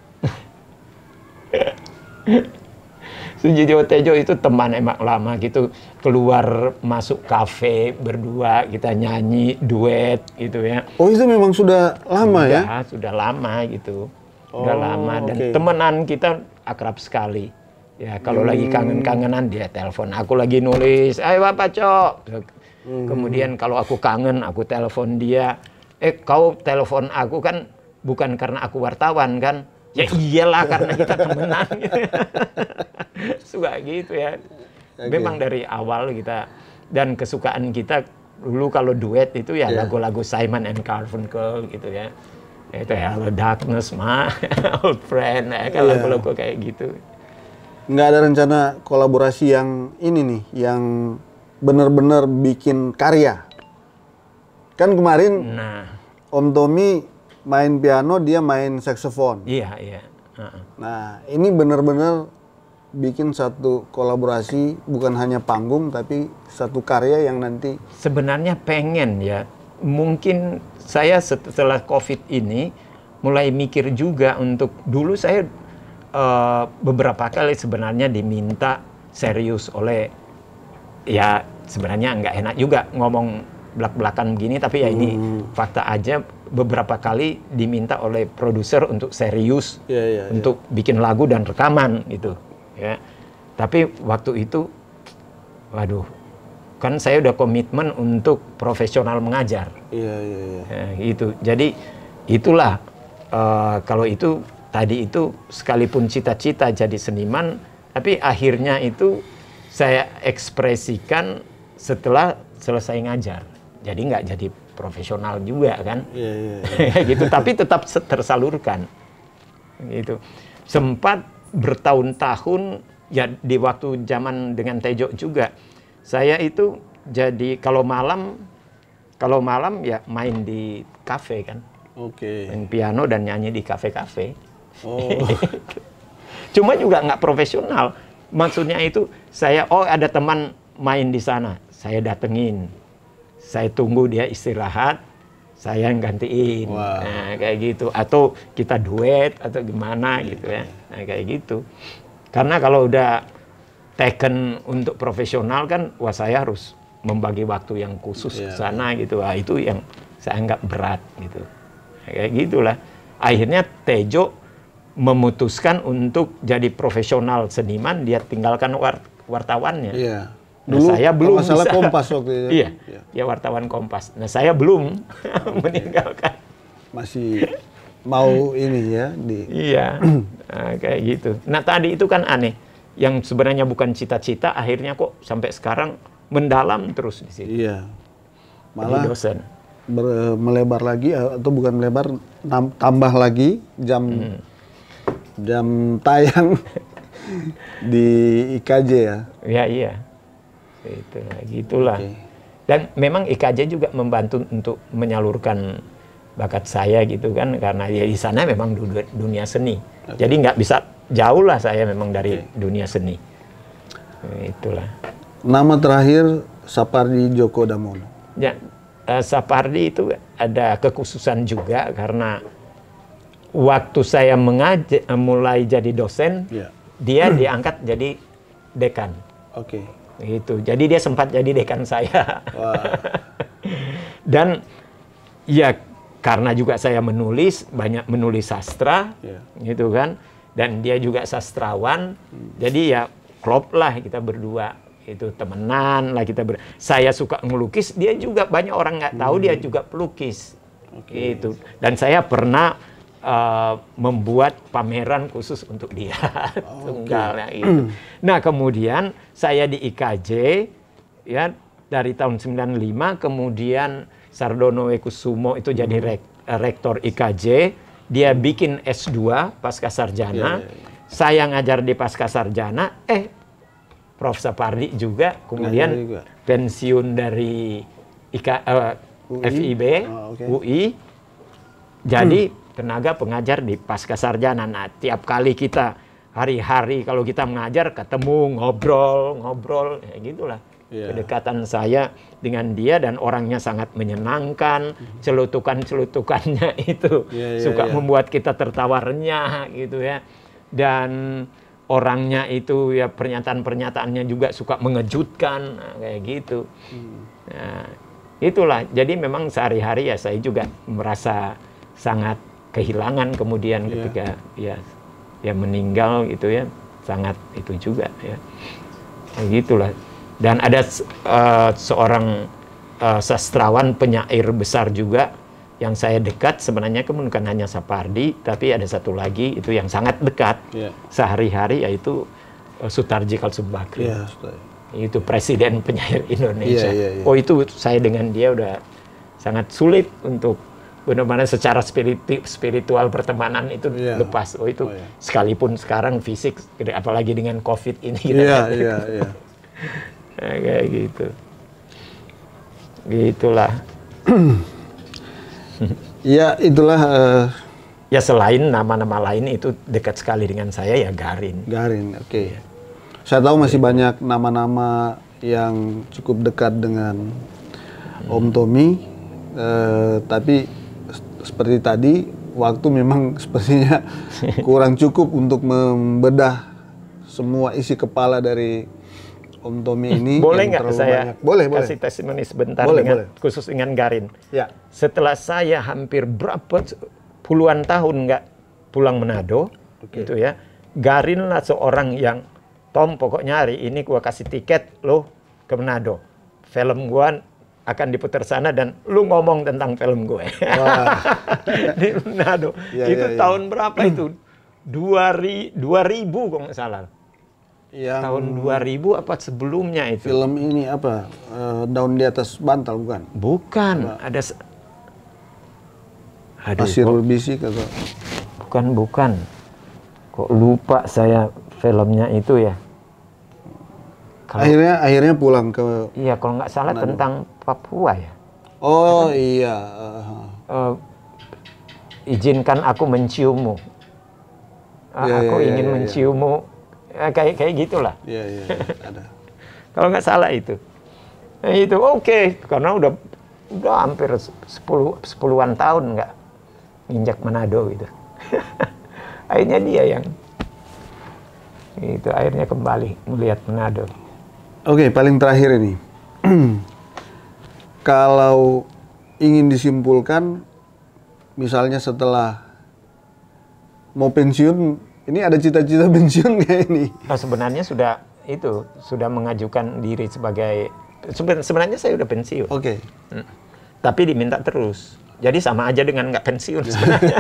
Sujiwo Tejo itu teman emang lama gitu, keluar masuk kafe berdua, kita nyanyi duet gitu ya. Oh itu memang sudah lama sudah, ya? Sudah lama gitu, sudah oh, lama dan okay. Temenan kita akrab sekali. Ya kalau hmm. lagi kangen-kangenan dia telepon, aku lagi nulis, ayo apa Cok. Hmm. Kemudian kalau aku kangen, aku telepon dia, eh kau telepon aku kan bukan karena aku wartawan kan? Ya iyalah karena kita temenan gitu. Suka gitu ya. Okay. Memang dari awal kita, dan kesukaan kita dulu kalau duet itu ya lagu-lagu yeah. Simon and Garfunkel gitu ya. Itu Hello Darkness, My Old Friend, ya kan yeah. Lagu-lagu kayak gitu. Nggak ada rencana kolaborasi yang ini nih, yang benar-benar bikin karya. Kan kemarin nah. Om Tommy main piano, dia main saksofon. Iya, iya. Uh-uh. Nah, ini benar-benar bikin satu kolaborasi, bukan hanya panggung, tapi satu karya yang nanti... Sebenarnya pengen ya. Mungkin saya setelah COVID ini, mulai mikir juga untuk... Dulu saya uh, beberapa kali sebenarnya diminta serius oleh... Ya, sebenarnya nggak enak juga ngomong belak-belakan begini, tapi ya ini hmm. fakta aja. Beberapa kali diminta oleh produser untuk serius, yeah, yeah, untuk yeah. bikin lagu dan rekaman gitu, ya. Tapi waktu itu, waduh, kan saya udah komitmen untuk profesional mengajar, yeah, yeah, yeah. Ya, gitu. Jadi itulah uh, kalau itu tadi itu sekalipun cita-cita jadi seniman, tapi akhirnya itu saya ekspresikan setelah selesai ngajar. Jadi nggak jadi profesional juga kan, yeah, yeah, yeah. Gitu. Tapi tetap tersalurkan, gitu. Sempat bertahun-tahun ya di waktu zaman dengan Tejo juga, saya itu jadi kalau malam, kalau malam ya main di kafe kan, okay. Main piano dan nyanyi di kafe-kafe. Oh. Cuma juga nggak profesional, maksudnya itu saya oh ada teman main di sana, saya datengin. Saya tunggu dia istirahat, saya yang gantiin, wow. Nah, kayak gitu. Atau kita duet atau gimana gitu ya, nah, kayak gitu. Karena kalau udah taken untuk profesional kan, wah saya harus membagi waktu yang khusus yeah. ke sana gitu. Wah itu yang saya anggap berat gitu. Nah, kayak gitulah. Akhirnya Tejo memutuskan untuk jadi profesional seniman, dia tinggalkan war wartawannya. Yeah. Nah, dulu saya belum masalah bisa. Kompas waktu itu. Iya, ya. Ya wartawan Kompas. Nah saya belum meninggalkan. Masih mau ini ya di. Iya, nah, kayak gitu. Nah tadi itu kan aneh, yang sebenarnya bukan cita-cita, akhirnya kok sampai sekarang mendalam terus di situ. Iya, malah jadi dosen. Ber, melebar lagi atau bukan melebar, tambah lagi jam hmm. jam tayang di I K J ya. Iya iya. Itu, gitulah. Okay. Dan memang I K J juga membantu untuk menyalurkan bakat saya gitu kan, karena ya di sana memang dunia seni. Okay. Jadi nggak bisa jauh lah saya memang dari okay. dunia seni. Itulah. Nama terakhir Sapardi Djoko Damono. Ya, uh, Sapardi itu ada kekhususan juga karena waktu saya mengajar, mulai jadi dosen, yeah. dia diangkat jadi dekan. Oke. Okay. Itu. Jadi dia sempat jadi dekan saya. Wow. Dan ya karena juga saya menulis, banyak menulis sastra, yeah. gitu kan. Dan dia juga sastrawan. Hmm. Jadi ya klop lah kita berdua. Itu temenan lah kita ber. Saya suka ngelukis, dia juga banyak orang nggak tahu hmm. dia juga pelukis. Okay. Itu. Dan saya pernah uh, membuat pameran khusus untuk dia. Oh, tunggalnya okay. itu. Nah, kemudian saya di I K J ya dari tahun sembilan puluh lima, kemudian Sardono Wekusumo itu jadi rek, rektor I K J, dia bikin S dua pasca sarjana. Yeah, yeah, yeah. Saya ngajar di pasca sarjana, eh Profesor Sapardi juga, kemudian juga. pensiun dari I K, uh, F I B, oh, okay. U I, jadi hmm. tenaga pengajar di pasca sarjana. Nah, tiap kali kita hari-hari kalau kita mengajar ketemu ngobrol, ngobrol, ya gitulah. Yeah. Kedekatan saya dengan dia dan orangnya sangat menyenangkan, hmm. celutukan-celutukannya itu yeah, yeah, suka yeah. membuat kita tertawa renyah gitu ya. Dan orangnya itu ya pernyataan-pernyataannya juga suka mengejutkan, nah, kayak gitu. Hmm. Nah, itulah. Jadi memang sehari-hari ya saya juga merasa sangat kehilangan kemudian yeah. ketika ya ya meninggal gitu ya, sangat itu juga ya. Kayak gitulah. Dan ada uh, seorang uh, sastrawan penyair besar juga yang saya dekat, sebenarnya bukan hanya Sapardi, tapi ada satu lagi itu yang sangat dekat yeah. sehari-hari, yaitu uh, Sutarji Kalsumbakri. Yeah, itu presiden penyair Indonesia. Yeah, yeah, yeah. Oh, itu saya dengan dia udah sangat sulit untuk benar-benar secara spiritu, spiritual pertemanan itu yeah. lepas. Oh, itu oh, yeah. sekalipun sekarang fisik, apalagi dengan COVID ini. Iya, iya, iya. Kayak gitu. Gitulah. Ya, itulah. Uh, ya, selain nama-nama lain itu dekat sekali dengan saya ya Garin. Garin, oke. Okay. Ya. Saya tahu masih ya. banyak nama-nama yang cukup dekat dengan hmm. Om Tommy, uh, tapi seperti tadi waktu memang sepertinya kurang cukup untuk membedah semua isi kepala dari Om Tommy ini. Boleh nggak saya boleh, kasih boleh. testimoni sebentar boleh, dengan, boleh. khusus dengan Garin? Ya. Setelah saya hampir berapa puluhan tahun nggak pulang Manado, okay. gitu ya, Garin lah seorang yang, Tom pokoknya hari ini gua kasih tiket lo ke Manado, film gua akan diputar sana dan lu ngomong tentang film gue di Manado. Ya, itu ya, tahun ya. berapa itu? dua ribu kalau nggak salah. Yang tahun dua ribu apa sebelumnya itu? Film ini apa? Uh, Daun di Atas Bantal bukan? Bukan, apa? ada Aduh, Pasirul Bisik atau? Bukan, bukan. Kok lupa saya filmnya itu ya? Kalau, akhirnya akhirnya pulang ke. Iya, kalau nggak salah Manado. Tentang Papua ya. Oh, iya. Uh, uh, izinkan aku menciummu. Uh, ya, aku ya, ingin ya, menciummu. Ya. Eh, kayak kayak gitulah. Iya, iya, ada. Kalau nggak salah itu. Nah, itu oke, okay. Karena udah udah hampir sepuluh sepuluhan tahun nggak nginjak Manado gitu. Akhirnya dia yang itu akhirnya kembali melihat Manado. Oke, okay, paling terakhir ini. Kalau ingin disimpulkan, misalnya setelah mau pensiun, ini ada cita-cita pensiun nggak ini? Nah, sebenarnya sudah itu sudah mengajukan diri sebagai sebenarnya saya udah pensiun. Oke. Okay. Hmm. Tapi diminta terus. Jadi sama aja dengan nggak pensiun sebenarnya.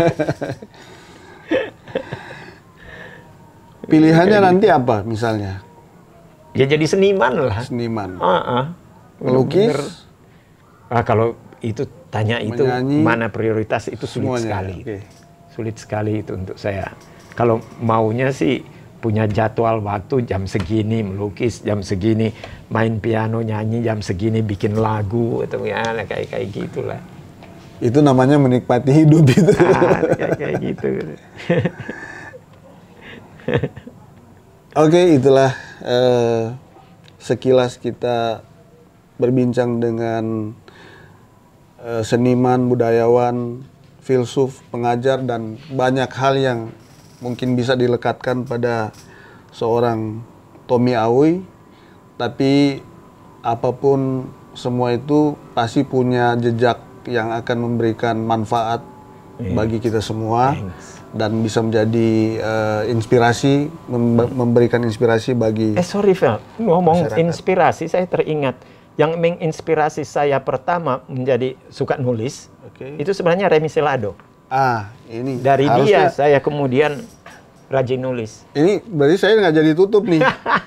Pilihannya gitu. Nanti apa misalnya? Ya jadi seniman lah. Seniman. Uh-uh. Melukis. Ah, kalau itu tanya itu menyanyi, mana prioritas itu sulit semuanya, sekali. Okay. Sulit sekali itu untuk saya. Kalau maunya sih punya jadwal waktu jam segini melukis, jam segini main piano, nyanyi, jam segini bikin lagu atau ya kayak kayak gitulah. Itu namanya menikmati hidup itu. Ah, kayak kayak gitu. Oke, okay, itulah uh, sekilas kita berbincang dengan uh, seniman, budayawan, filsuf, pengajar, dan banyak hal yang mungkin bisa dilekatkan pada seorang Tommy Aoui. Tapi apapun semua itu pasti punya jejak yang akan memberikan manfaat yeah. bagi kita semua. Thanks. Dan bisa menjadi uh, inspirasi, mem memberikan inspirasi bagi Eh sorry Vel, ngomong masyarakat. Inspirasi, saya teringat yang menginspirasi saya pertama menjadi suka nulis, okay. itu sebenarnya Remy Selado. Ah, ini dari harusnya, dia saya kemudian rajin nulis. Ini berarti saya nggak jadi tutup nih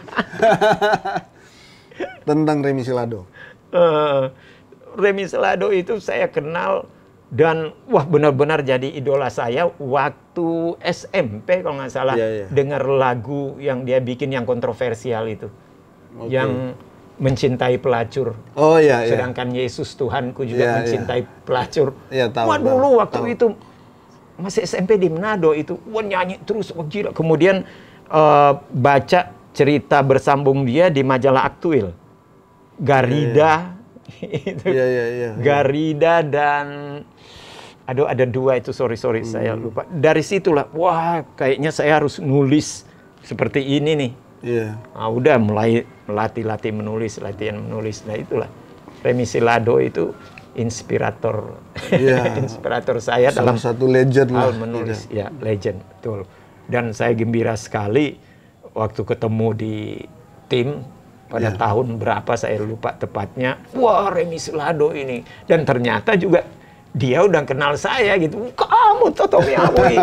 tentang Remy Selado. Uh, Remy Selado itu saya kenal. Dan wah benar-benar jadi idola saya waktu S M P kalau nggak salah yeah, yeah. dengar lagu yang dia bikin yang kontroversial itu, okay. yang mencintai pelacur. Oh iya. Yeah, Sedangkan yeah. Yesus Tuhanku juga yeah, mencintai yeah. pelacur. Yeah, tahu, wah dulu tahu, waktu tahu. itu masih S M P di Manado itu, wah nyanyi terus, wah gila. Kemudian uh, baca cerita bersambung dia di majalah Aktuil, Garida. Yeah, yeah. itu yeah, yeah, yeah, Garida dan aduh ada dua itu sorry sorry hmm. saya lupa. Dari situlah wah kayaknya saya harus nulis seperti ini nih. Yeah. Nah, udah mulai latih-latih menulis, latihan menulis. Nah itulah Remy Selado itu inspirator, yeah. inspirator saya salah dalam satu legend hal lah. menulis. Yeah. Ya legend betul. Dan saya gembira sekali waktu ketemu di tim. Pada yeah. tahun berapa saya lupa tepatnya. Wah Remy Selado ini. Dan ternyata juga dia udah kenal saya gitu. Kamu tuh Tommy Aoui.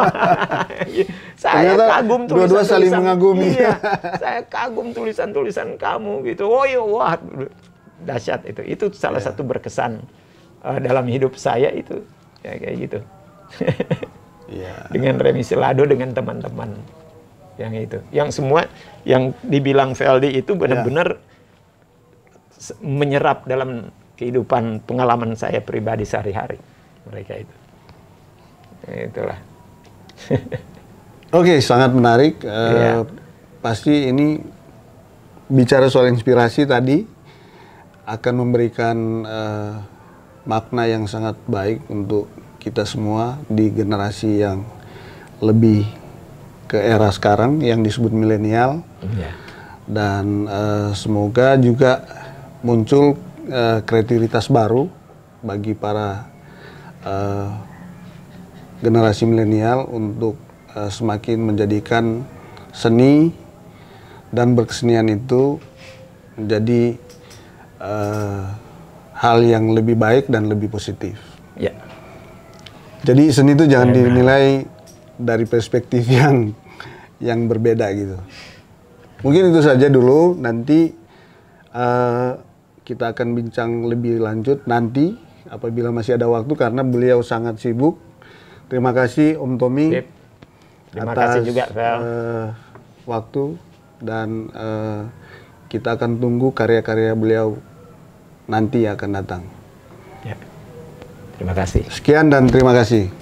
Saya ternyata kagum tulisan-tulisan. Dua-dua saling mengagumi. Iya, saya kagum tulisan-tulisan kamu gitu. Oh iya, wah dahsyat itu. Itu salah yeah. satu berkesan uh, dalam hidup saya itu. Ya, kayak gitu. yeah. Dengan Remy Selado, dengan teman-teman. Yang itu, yang semua yang dibilang Veldy itu benar-benar ya. menyerap dalam kehidupan pengalaman saya pribadi sehari-hari mereka itu. Itulah. Oke, okay, sangat menarik. Uh, ya. Pasti ini bicara soal inspirasi tadi akan memberikan uh, makna yang sangat baik untuk kita semua di generasi yang lebih ke era sekarang yang disebut milenial, yeah. dan uh, semoga juga muncul uh, kreativitas baru bagi para uh, generasi milenial untuk uh, semakin menjadikan seni dan berkesenian itu menjadi uh, hal yang lebih baik dan lebih positif. Yeah. Jadi seni itu jangan yeah. dinilai dari perspektif yang yang berbeda gitu. Mungkin itu saja dulu. Nanti uh, kita akan bincang lebih lanjut nanti apabila masih ada waktu karena beliau sangat sibuk. Terima kasih Om Tommy. Sip. Terima atas kasih juga Vel. Uh, waktu dan uh, kita akan tunggu karya-karya beliau nanti akan datang. Ya. Terima kasih. Sekian dan terima kasih.